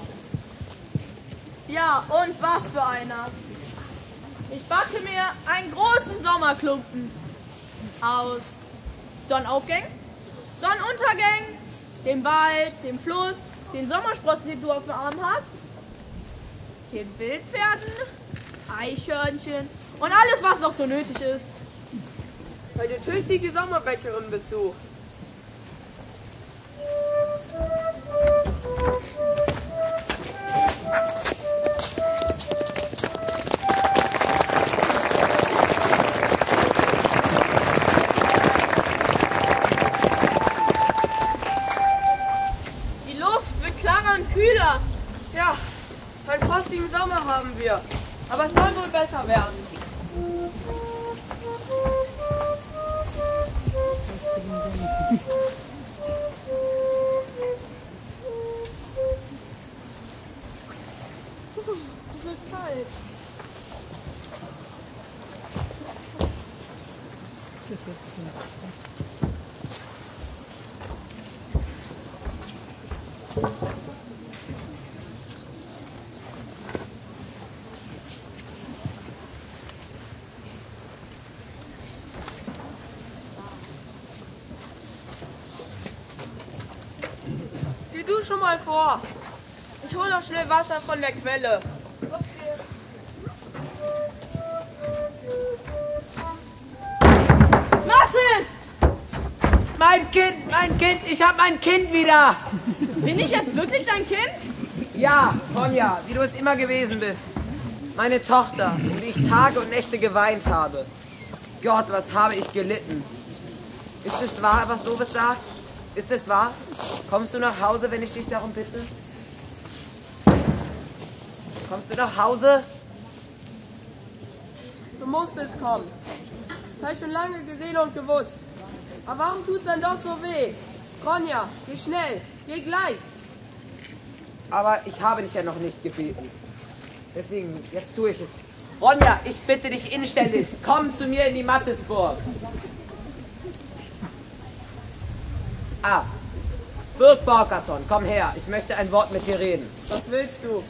B: Ja, und was für einer. Ich backe mir einen großen Sommerklumpen aus Sonnenaufgängen, Sonnenuntergängen, dem Wald, dem Fluss, den Sommersprossen, den du auf dem Arm hast, den Wildpferden, Eichhörnchen und alles, was noch so nötig ist.
H: Eine tüchtige Sommerbäckerin bist du.
B: Die Luft wird klarer und kühler.
H: Ja, einen frostigen Sommer haben wir. Aber es soll wohl besser werden.
C: Es wird kalt.
K: Das ist jetzt schon.
H: Geh du schon mal vor. Ich hole noch schnell Wasser von der Quelle.
B: Mathis!
D: Mein Kind, mein Kind, ich hab mein Kind wieder.
B: Bin ich jetzt wirklich dein Kind?
D: Ja, Ronja, wie du es immer gewesen bist. Meine Tochter, um die ich Tage und Nächte geweint habe. Gott, was habe ich gelitten. Ist es wahr, was Lovis sagt? Ist es wahr? Kommst du nach Hause, wenn ich dich darum bitte? Kommst du nach Hause?
H: So musste es kommen. Das habe ich schon lange gesehen und gewusst. Aber warum tut's dann doch so weh? Ronja, geh schnell, geh gleich.
D: Aber ich habe dich ja noch nicht gebeten. Deswegen, jetzt tue ich es. Ronja, ich bitte dich inständig, komm zu mir in die Mattesburg. Ah, Birk Borkerson, komm her, ich möchte ein Wort mit dir reden.
H: Was willst du?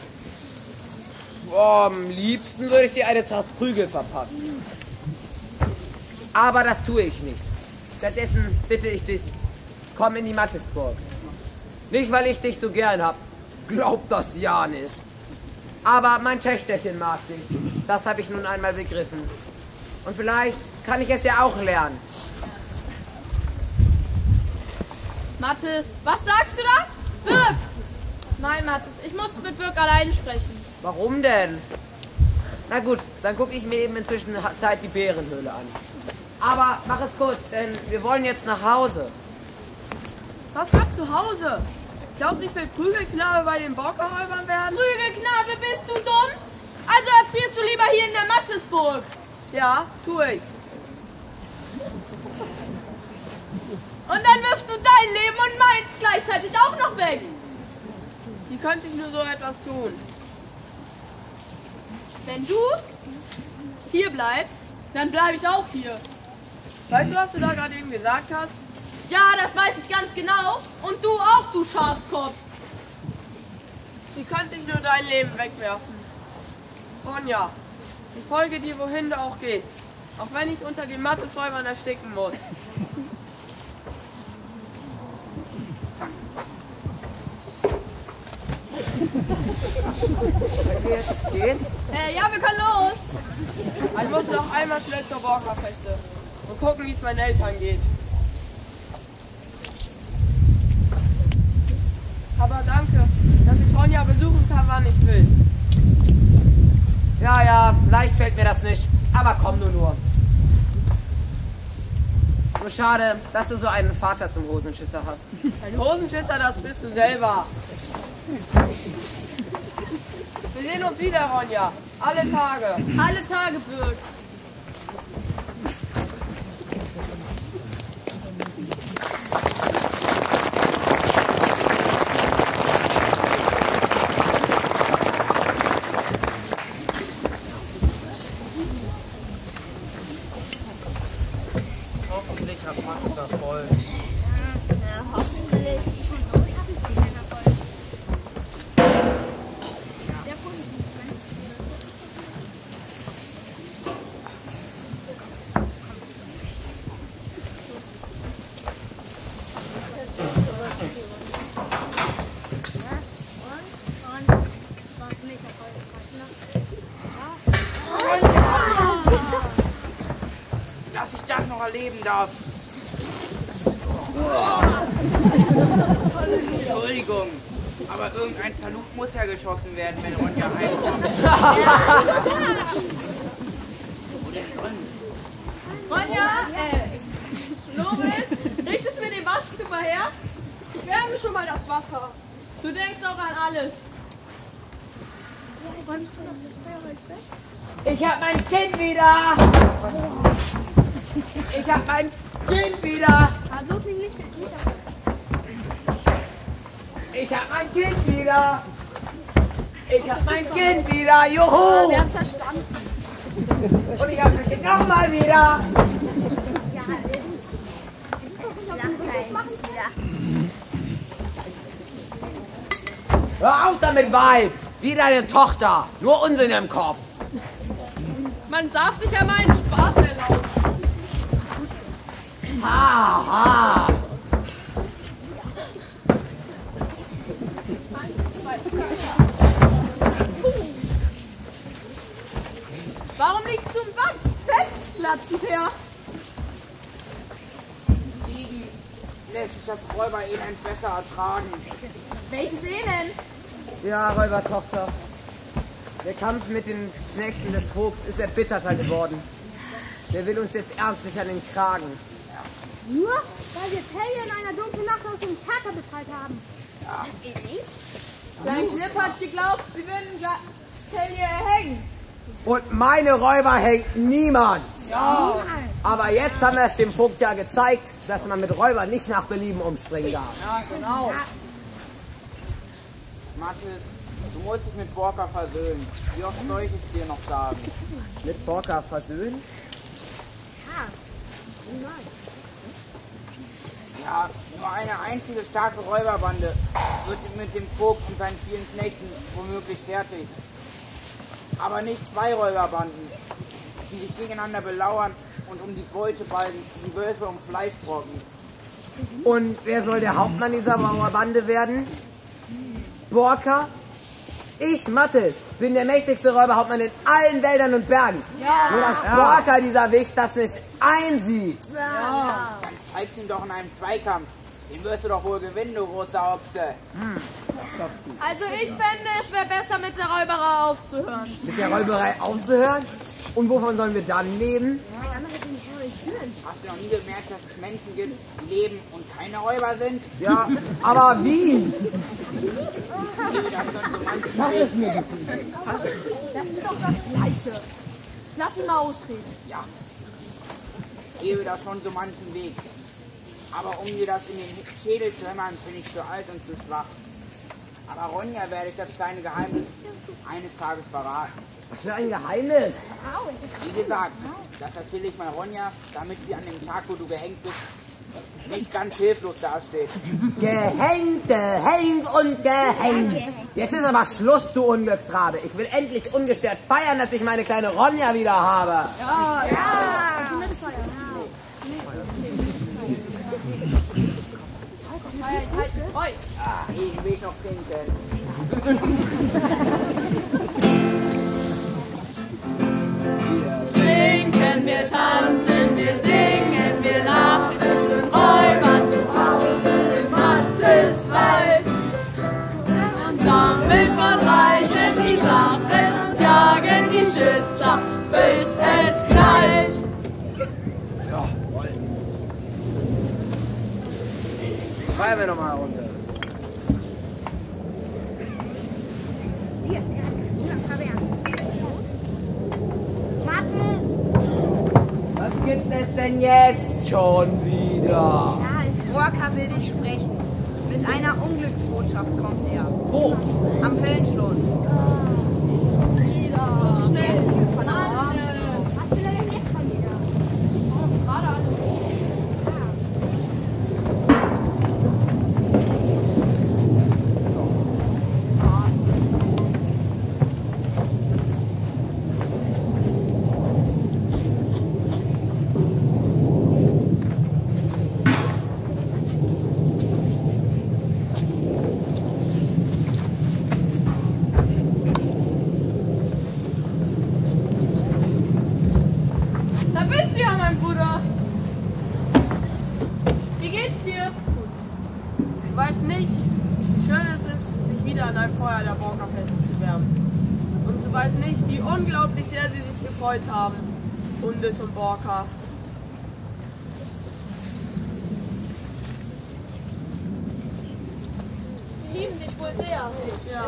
D: Boah, am liebsten würde ich dir eine Tracht Prügel verpassen. Aber das tue ich nicht. Stattdessen bitte ich dich, komm in die Mattesburg. Nicht, weil ich dich so gern hab. Glaub das ja nicht. Aber mein Töchterchen mag dich. Das habe ich nun einmal begriffen. Und vielleicht kann ich es ja auch lernen.
B: Mathis, was sagst du da? Birk! Nein, Mathis, ich muss mit Birk allein sprechen.
D: Warum denn? Na gut, dann gucke ich mir eben inzwischen Zeit die Bärenhöhle an. Aber mach es kurz, denn wir wollen jetzt nach Hause.
H: Was für zu Hause? Glaubst du, ich will Prügelknabe bei den Borkerräubern werden?
B: Prügelknabe, bist du dumm? Also erfrierst du lieber hier in der Mattesburg.
H: Ja, tue ich.
B: Und dann wirfst du dein Leben und meins gleichzeitig auch noch weg.
H: Wie könnte ich nur so etwas tun?
B: Wenn du hier bleibst, dann bleibe ich auch hier.
H: Weißt du, was du da gerade eben gesagt hast?
B: Ja, das weiß ich ganz genau. Und du auch, du Schafskopf.
H: Wie könnte ich nur dein Leben wegwerfen? Ronja, ich folge dir, wohin du auch gehst. Auch wenn ich unter den Mattesräubern ersticken muss.
D: Können wir jetzt gehen?
B: Äh, ja, wir können los.
H: Ich muss noch einmal schnell zur Borkerfeste und gucken, wie es meinen Eltern geht. Aber danke, dass ich Ronja besuchen kann, wann ich will.
D: Ja, ja, vielleicht fällt mir das nicht. Aber komm nur nur. Nur schade, dass du so einen Vater zum Hosenschisser hast.
H: Ein Hosenschisser, das bist du selber. Wir sehen uns wieder, Ronja. Alle Tage.
B: Alle Tage, Birk.
J: Hoffentlich hat Max das voll.
E: Ja, hoffentlich.
F: leben darf. Entschuldigung, aber irgendein Salut muss ja geschossen werden, wenn Ronja heimkommt.
B: Ronja, äh, Loris, richtest du mir den Waschküpper her?
C: Ich wärme schon mal das Wasser.
B: Du denkst auch an alles.
J: Ich hab mein Kind wieder! Ich hab mein Kind wieder! Ich hab mein Kind wieder! Ich hab mein Kind wieder! Juhu!
C: Wir haben's verstanden.
J: Und ich hab mein Kind nochmal wieder! Hör auf damit, Weib!
D: Wie deine Tochter, nur Unsinn im Kopf.
C: Man darf sich ja mal einen Spaß erlauben.
J: Ha, ha!
B: Warum liegst du im Bad? Fettplatzenher.
F: Liegen lässt sich das Räuberelend besser ertragen.
B: Welches Elend?
D: Ja, Räubertochter. Der Kampf mit den Knechten des Vogts ist erbitterter geworden. Der will uns jetzt ernstlich an den Kragen.
E: Nur weil wir Talia in einer dunklen Nacht aus dem Kerker befreit haben.
F: Ja.
B: Dein Klipp hat geglaubt, sie würden Talia erhängen.
D: Und meine Räuber hängt niemand. Ja. Aber jetzt haben wir es dem Vogt ja gezeigt, dass man mit Räubern nicht nach Belieben umspringen darf.
C: Ja, genau.
F: Mathis, du musst dich mit Borka versöhnen. Wie oft soll ich es dir noch sagen?
D: Mit Borka versöhnen?
F: Ja, nur eine einzige starke Räuberbande wird mit dem Vogt und seinen vielen Knechten womöglich fertig. Aber nicht zwei Räuberbanden, die sich gegeneinander belauern und um die Beute balgen, die Wölfe um Fleischbrocken.
D: Und wer soll der Hauptmann dieser Räuberbande werden? Borka? Ich, Mathis, bin der mächtigste Räuberhauptmann in allen Wäldern und Bergen. Ja. Nur dass ja. Borka, dieser Wicht, das nicht einsieht.
F: Ja. Dann zeig's ihm doch in einem Zweikampf. Den wirst du doch wohl gewinnen, du großer Ochse. Hm.
B: Also ich fände, es wäre besser, mit der Räuberei aufzuhören.
D: Mit der Räuberei aufzuhören? Und wovon sollen wir dann leben?
F: Hast du noch nie bemerkt, dass es Menschen gibt, die leben und keine Räuber sind?
D: Ja, aber wie?
F: Mach es mir bitte.
C: Das ist doch das Gleiche. Ich lass ihn mal ausreden.
F: Ja, ich gebe da schon so manchen Weg. Aber um dir das in den Schädel zu hämmern, bin ich zu alt und zu schwach. Aber Ronja werde ich das kleine Geheimnis eines Tages verraten.
D: Was für ein Geheimnis?
F: Wie gesagt, das erzähle ich mal Ronja, damit sie an dem Tag, wo du gehängt bist, nicht ganz hilflos dasteht.
D: Gehängt, gehängt und gehängt. Jetzt ist aber Schluss, du Unglücksrabe. Ich will endlich ungestört feiern, dass ich meine kleine Ronja wieder habe.
C: Ja, ja. ja. Ich halte mit euch.
F: Ah, ich will noch trinken.
B: Trinken, wir tanzen, wir singen, wir lachen, sind Räuber zu Hause im Matheswald. Sammeln von Reichen die Sachen und jagen die Schisser, bis es knallt.
D: Ja, feiern wir noch mal eine Runde. Was gibt es denn jetzt schon wieder?
G: Da ist Borka, will dich sprechen. Mit einer Unglücksbotschaft kommt er.
D: Wo?
G: Am Fellenschloss.
B: Schnell,
E: Was will er denn jetzt von dir?
B: gerade alle.
H: Feuer der Borkerfeste zu wärmen. Und du weißt nicht, wie unglaublich sehr sie sich gefreut haben. Undis und Borka.
B: Die lieben dich wohl sehr.
H: Ja.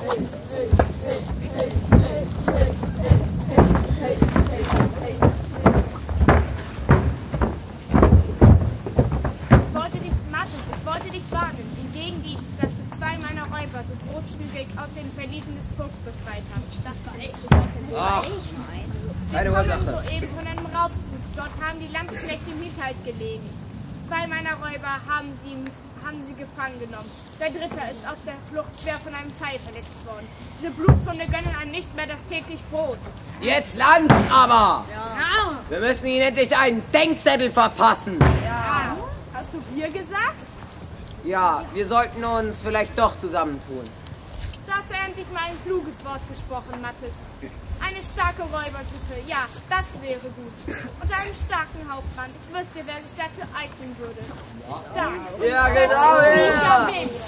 I: Ich wollte dich, Mathis, ich wollte dich warnen, im Gegendienst, dass du zwei meiner Räuber so großzügig aus den Verliesen des Vogts befreit hast. Das war ich.
D: Ach,
I: Sie
D: keine
I: kommen
D: Ursache.
I: soeben von einem Raubzug. Dort haben die Landsknechte im Hinterhalt gelegen. Zwei meiner Räuber haben sie, haben sie gefangen genommen. Der dritte ist auf der Flucht schwer von einem Pfeil verletzt worden. Diese Blutzhunde gönnen einem nicht mehr das täglich Brot.
D: Jetzt Lanz aber!
I: Ja.
D: Wir müssen ihnen endlich einen Denkzettel verpassen.
I: Ja. Hast du wir gesagt?
D: Ja, wir sollten uns vielleicht doch zusammentun.
I: Du hast ja endlich mal ein kluges Wort gesprochen, Mathis. Eine starke Räubersitte, ja, das wäre gut. Und einen starken Hauptmann. Ich wüsste, wer sich dafür eignen würde. Stark.
J: Ja, genau, ja.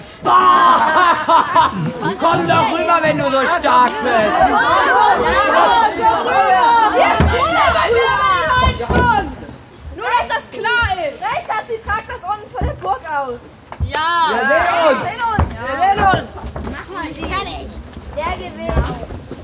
D: Komm doch rüber, wenn du so stark bist.
C: Nur, dass das klar ist.
G: Recht hat sie, tragt das unten von der Burg aus.
C: Ja.
J: Wir sehen uns.
G: Sehen uns.
J: Wir sehen uns.
E: Mach mal, die kann ich.
G: Der gewinnt.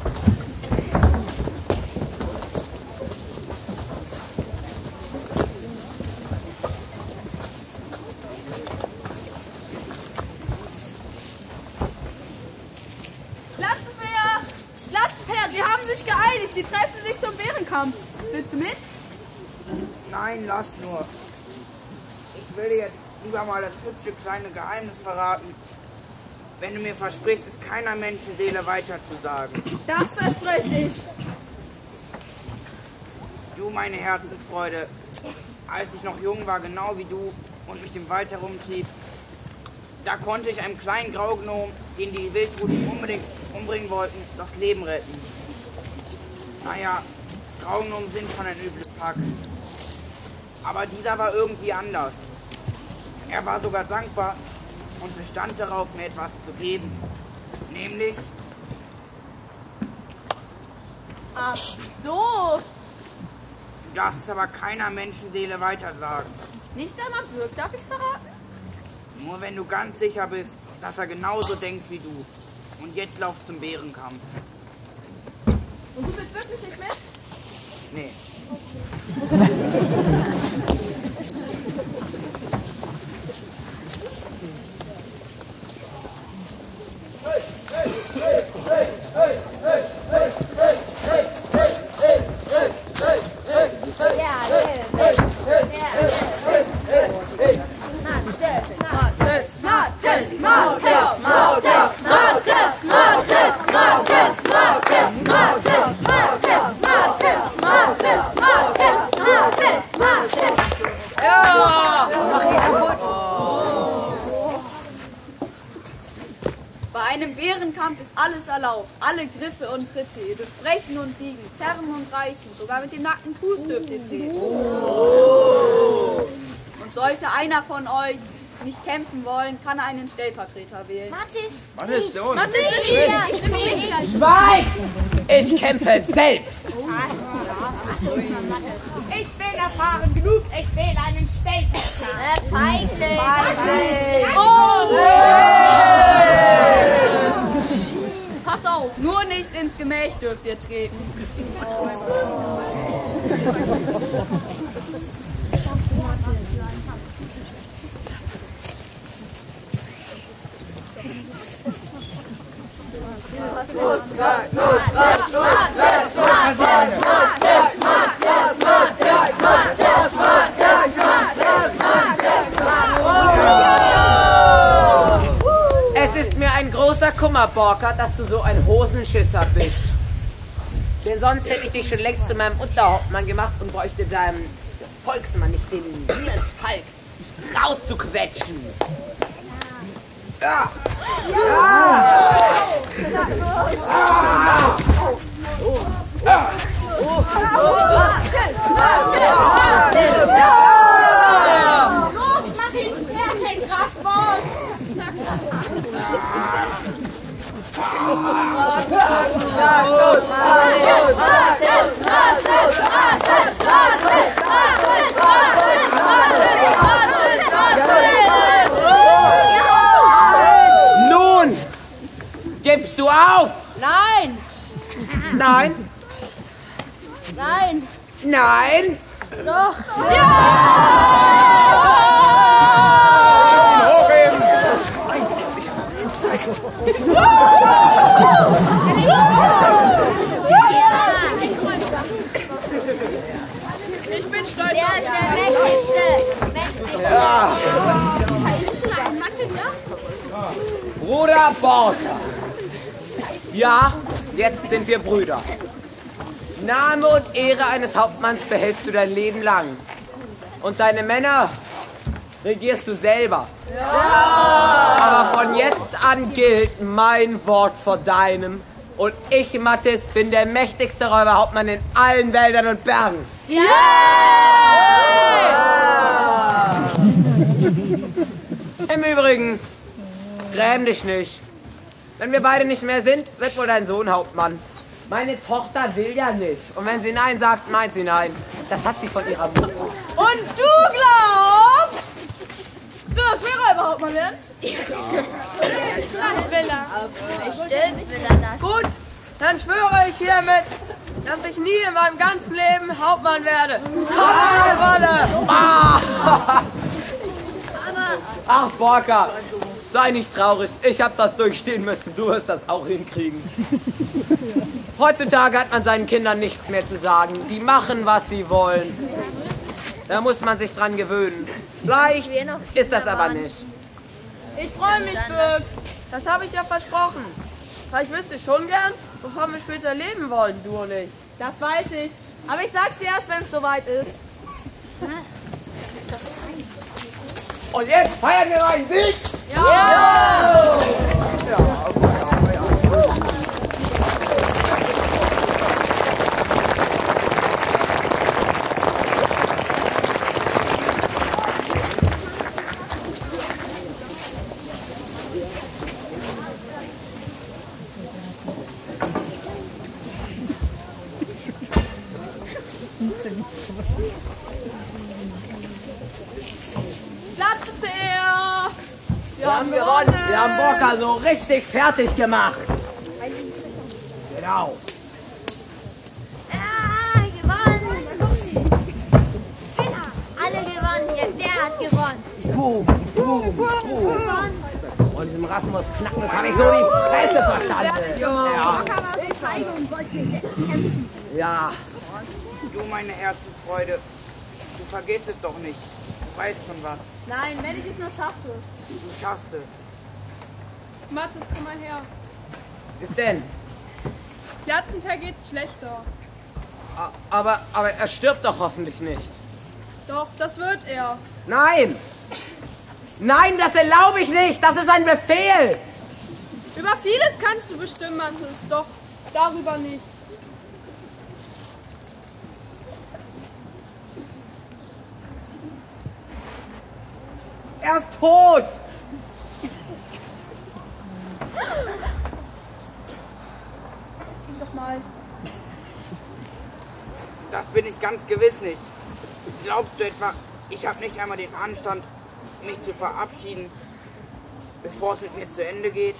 B: Latzenpeer! Latzenpeer, sie haben sich geeinigt. Sie treffen sich zum Bärenkampf. Willst du mit?
F: Nein, lass nur. Ich will dir jetzt lieber mal das hübsche kleine Geheimnis verraten. Wenn du mir versprichst, es keiner Menschenseele weiterzusagen.
B: Das verspreche ich.
F: Du, meine Herzensfreude, als ich noch jung war, genau wie du, und mich im Wald herumtrieb, da konnte ich einem kleinen Graugnom, den die Wildruten unbedingt umbringen wollten, das Leben retten. Naja, Graugnomen sind schon ein übles Pack. Aber dieser war irgendwie anders. Er war sogar dankbar und bestand darauf, mir etwas zu geben. Nämlich...
B: Ach so.
F: Du darfst es aber keiner Menschenseele weitersagen.
B: Nicht einmal Birk, darf ich's verraten?
F: Nur wenn du ganz sicher bist, dass er genauso denkt wie du. Und jetzt lauf zum Bärenkampf.
B: Und du willst wirklich nicht mit?
F: Nee.
B: Bei einem Bärenkampf ist alles erlaubt. Alle Griffe und Tritte. Ihr dürft brechen und biegen, zerren und reißen. Sogar mit dem nackten Fuß dürft ihr treten. Und sollte einer von euch nicht kämpfen wollen, kann er einen Stellvertreter wählen.
E: Mathis.
J: Mathis, so.
B: Mathis!
E: Ich nehme ihn.
D: Schweig! Ich kämpfe selbst.
I: Ich bin erfahren genug, ich wähle einen Stellvertreter.
E: Äh, Feigling.
B: Pass auf, nur nicht ins Gemäch dürft ihr treten.
D: Es ist mir ein großer Kummer, Borka, dass du so ein Hosenschisser bist. Denn sonst hätte ich dich schon längst zu meinem Unterhauptmann gemacht und bräuchte deinem Volksmann nicht den Niertalk rauszuquetschen. Ja!
I: Los, mach ihn fertig, Rasmus!
D: Nun, gibst du auf?
A: Nein!
D: Nein?
A: Nein!
D: Nein?
A: Doch!
C: Ich bin stolz
E: Der
C: auf
E: ist
C: dich.
E: der mächtigste. mächtigste.
D: Ja. Bruder Borka. Ja, jetzt sind wir Brüder. Name und Ehre eines Hauptmanns behältst du dein Leben lang. Und deine Männer regierst du selber. Ja. Aber von jetzt an gilt mein Wort vor deinem. Und ich, Mathis, bin der mächtigste Räuberhauptmann in allen Wäldern und Bergen.
E: Ja!
D: Im Übrigen, gräm dich nicht. Wenn wir beide nicht mehr sind, wird wohl dein Sohn Hauptmann. Meine Tochter will ja nicht. Und wenn sie Nein sagt, meint sie Nein. Das hat sie von ihrer Mutter.
B: Und du glaubst, du will Räuberhauptmann werden?
E: Das will er. Bestimmt will er das.
H: Gut, dann schwöre ich hiermit, dass ich nie in meinem ganzen Leben Hauptmann werde. Rolle!
D: Ah! Ach, Borka, sei nicht traurig. Ich habe das durchstehen müssen. Du wirst das auch hinkriegen. Heutzutage hat man seinen Kindern nichts mehr zu sagen. Die machen, was sie wollen. Da muss man sich dran gewöhnen. Leicht ist das aber nicht.
B: Ich freue mich, Birk.
H: Das habe ich ja versprochen. Weil ich wüsste schon gern, wovon wir später leben wollen, du und ich.
B: Das weiß ich. Aber ich sag's dir erst, wenn es soweit ist.
D: Und jetzt feiern wir einen Sieg!
B: Ja! Ja. Platzfair!
D: Wir haben gewonnen! Wir haben Borka so richtig fertig gemacht! Genau!
E: Ah, gewonnen. Alle gewonnen, jetzt der hat gewonnen.
D: Boom, boom, boom! Und diesem Rasmus Knacken, das habe ich so die Fresse verstanden! Ja! Ja!
F: Du, meine Herzensfreude, du vergisst es doch nicht. Du weißt schon was.
B: Nein, wenn ich es nur schaffe.
F: Du schaffst es.
C: Mathis, komm mal her.
D: Was denn?
C: Glatzenper geht's schlechter.
D: Aber, aber er stirbt doch hoffentlich nicht.
C: Doch, das wird er.
D: Nein! Nein, das erlaube ich nicht! Das ist ein Befehl!
C: Über vieles kannst du bestimmen, Mathis, doch darüber nicht.
D: Er ist tot!
B: Gib doch mal.
F: Das bin ich ganz gewiss nicht. Glaubst du etwa, ich habe nicht einmal den Anstand, mich zu verabschieden, bevor es mit mir zu Ende geht?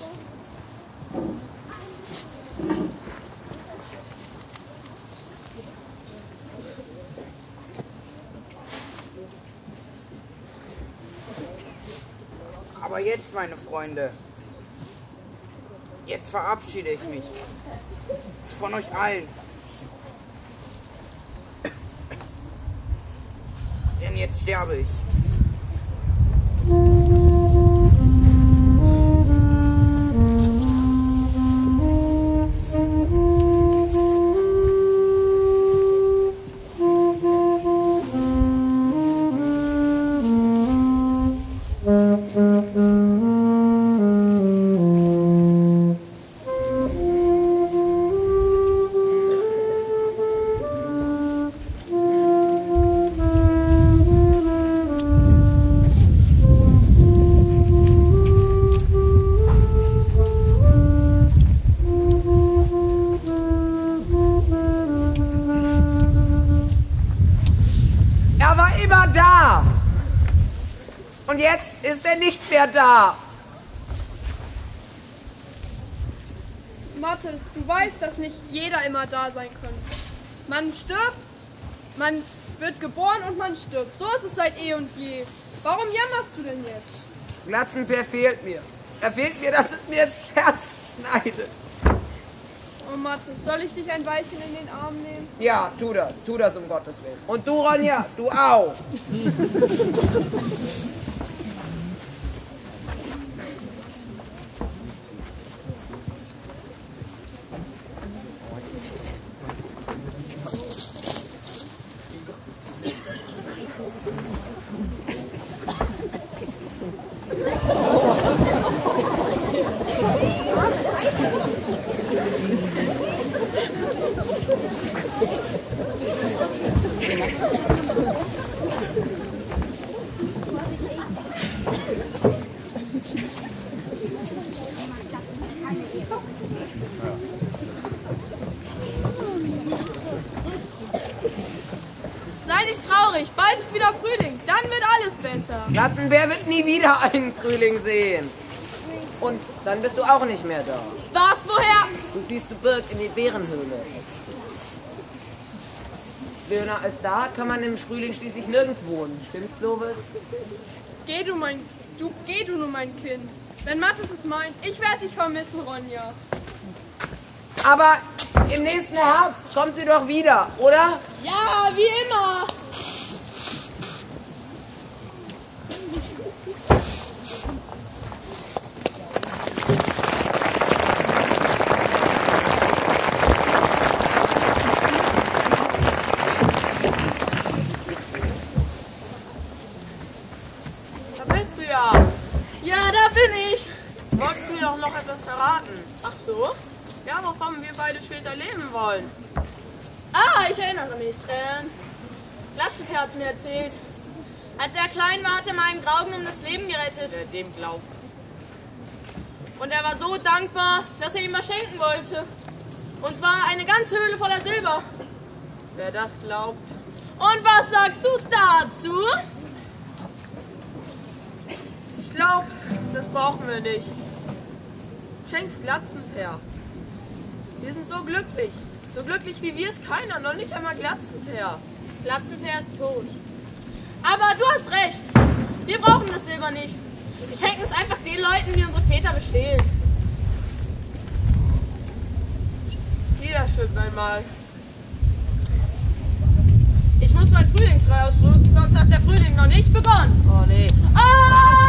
F: Aber jetzt, meine Freunde, jetzt verabschiede ich mich von euch allen. Denn jetzt sterbe ich.
D: er nicht mehr da.
C: Mathis, du weißt, dass nicht jeder immer da sein kann. Man stirbt, man wird geboren und man stirbt. So ist es seit eh und je. Warum jammerst du denn jetzt?
D: Glatzenpeer fehlt mir. Er fehlt mir, dass es mir ins Herz schneidet.
C: Oh Mathis, soll ich dich ein Weilchen in den Arm nehmen?
D: Ja, tu das. Tu das um Gottes Willen. Und du, Ronja, du auch.
B: Sei nicht traurig, bald ist wieder Frühling, dann wird alles besser.
D: Glatzenpeer wird nie wieder einen Frühling sehen. Und dann bist du auch nicht mehr da.
B: Was, woher?
D: Du ziehst zu Birk in die Bärenhöhle. Schöner als da kann man im Frühling schließlich nirgends wohnen. Stimmt's, Lovis?
C: Geh du, mein, du, geh du nur, mein Kind. Wenn Mathis es meint, ich werde dich vermissen, Ronja.
D: Aber im nächsten Herbst kommt sie doch wieder, oder?
B: Ja, wie immer.
H: Da bist du ja.
B: Ja, da bin ich.
H: Wolltest du mir doch noch etwas verraten? Ach so? Ja, wovon wir beide später leben wollen.
B: Ah, ich erinnere mich. Ähm, Glatzenpeer hat mir erzählt. Als er klein war, hat er meinen Graugen um das Leben gerettet.
H: Wer dem glaubt.
B: Und er war so dankbar, dass er ihm was schenken wollte. Und zwar eine ganze Höhle voller Silber.
H: Wer das glaubt.
B: Und was sagst du dazu?
H: Ich glaube, das brauchen wir nicht. Schenk's Glatzenpeer. Wir sind so glücklich. So glücklich wie wir ist keiner, noch nicht einmal Glatzenpeer.
B: Glatzenpeer ist tot. Aber du hast recht. Wir brauchen das Silber nicht. Wir schenken es einfach den Leuten, die unsere Väter bestehlen.
H: Jeder stirbt einmal.
B: Ich muss meinen Frühlingsschrei ausstoßen, sonst hat der Frühling noch nicht begonnen.
H: Oh nee.
B: Ah!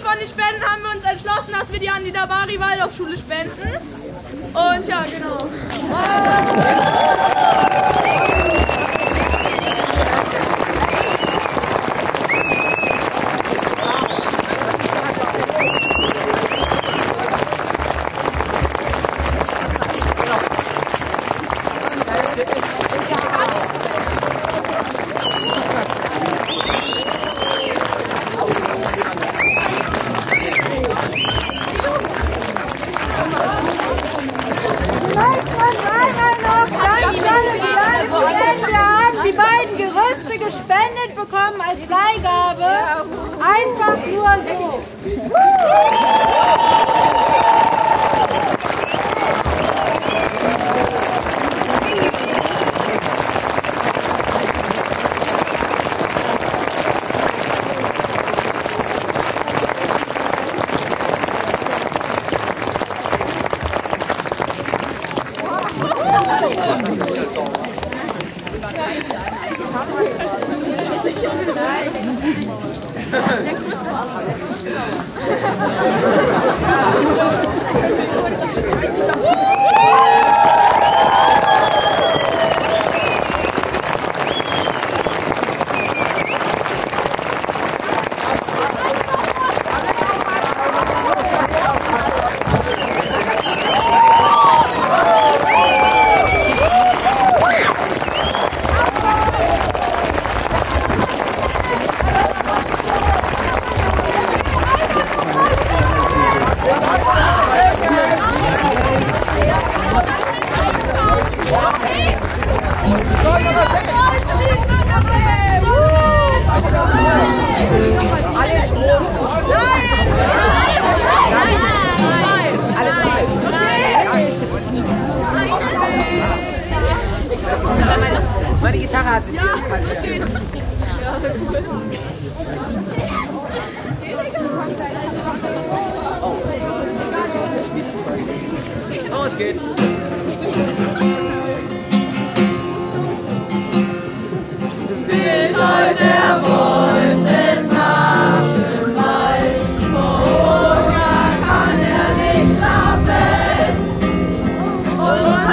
B: von den Spenden haben wir uns entschlossen, dass wir die an die Dabari Waldorfschule spenden. Und ja, genau.
L: Die beiden Gerüste gespendet bekommen als Leihgabe. Einfach nur so.
D: Meine Gitarre hat sich
B: ja, das geht.
D: Oh, es geht.
B: Weht heute der Wolf des Nachtwalds, vor Hunger kann er nicht schlafen. Und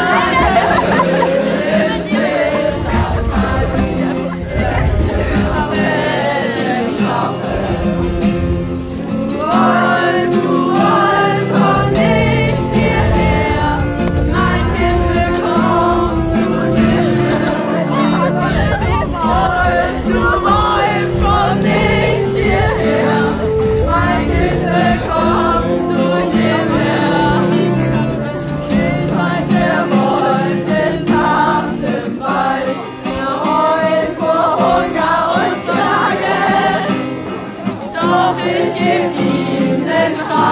B: ich geb ihm den Schal.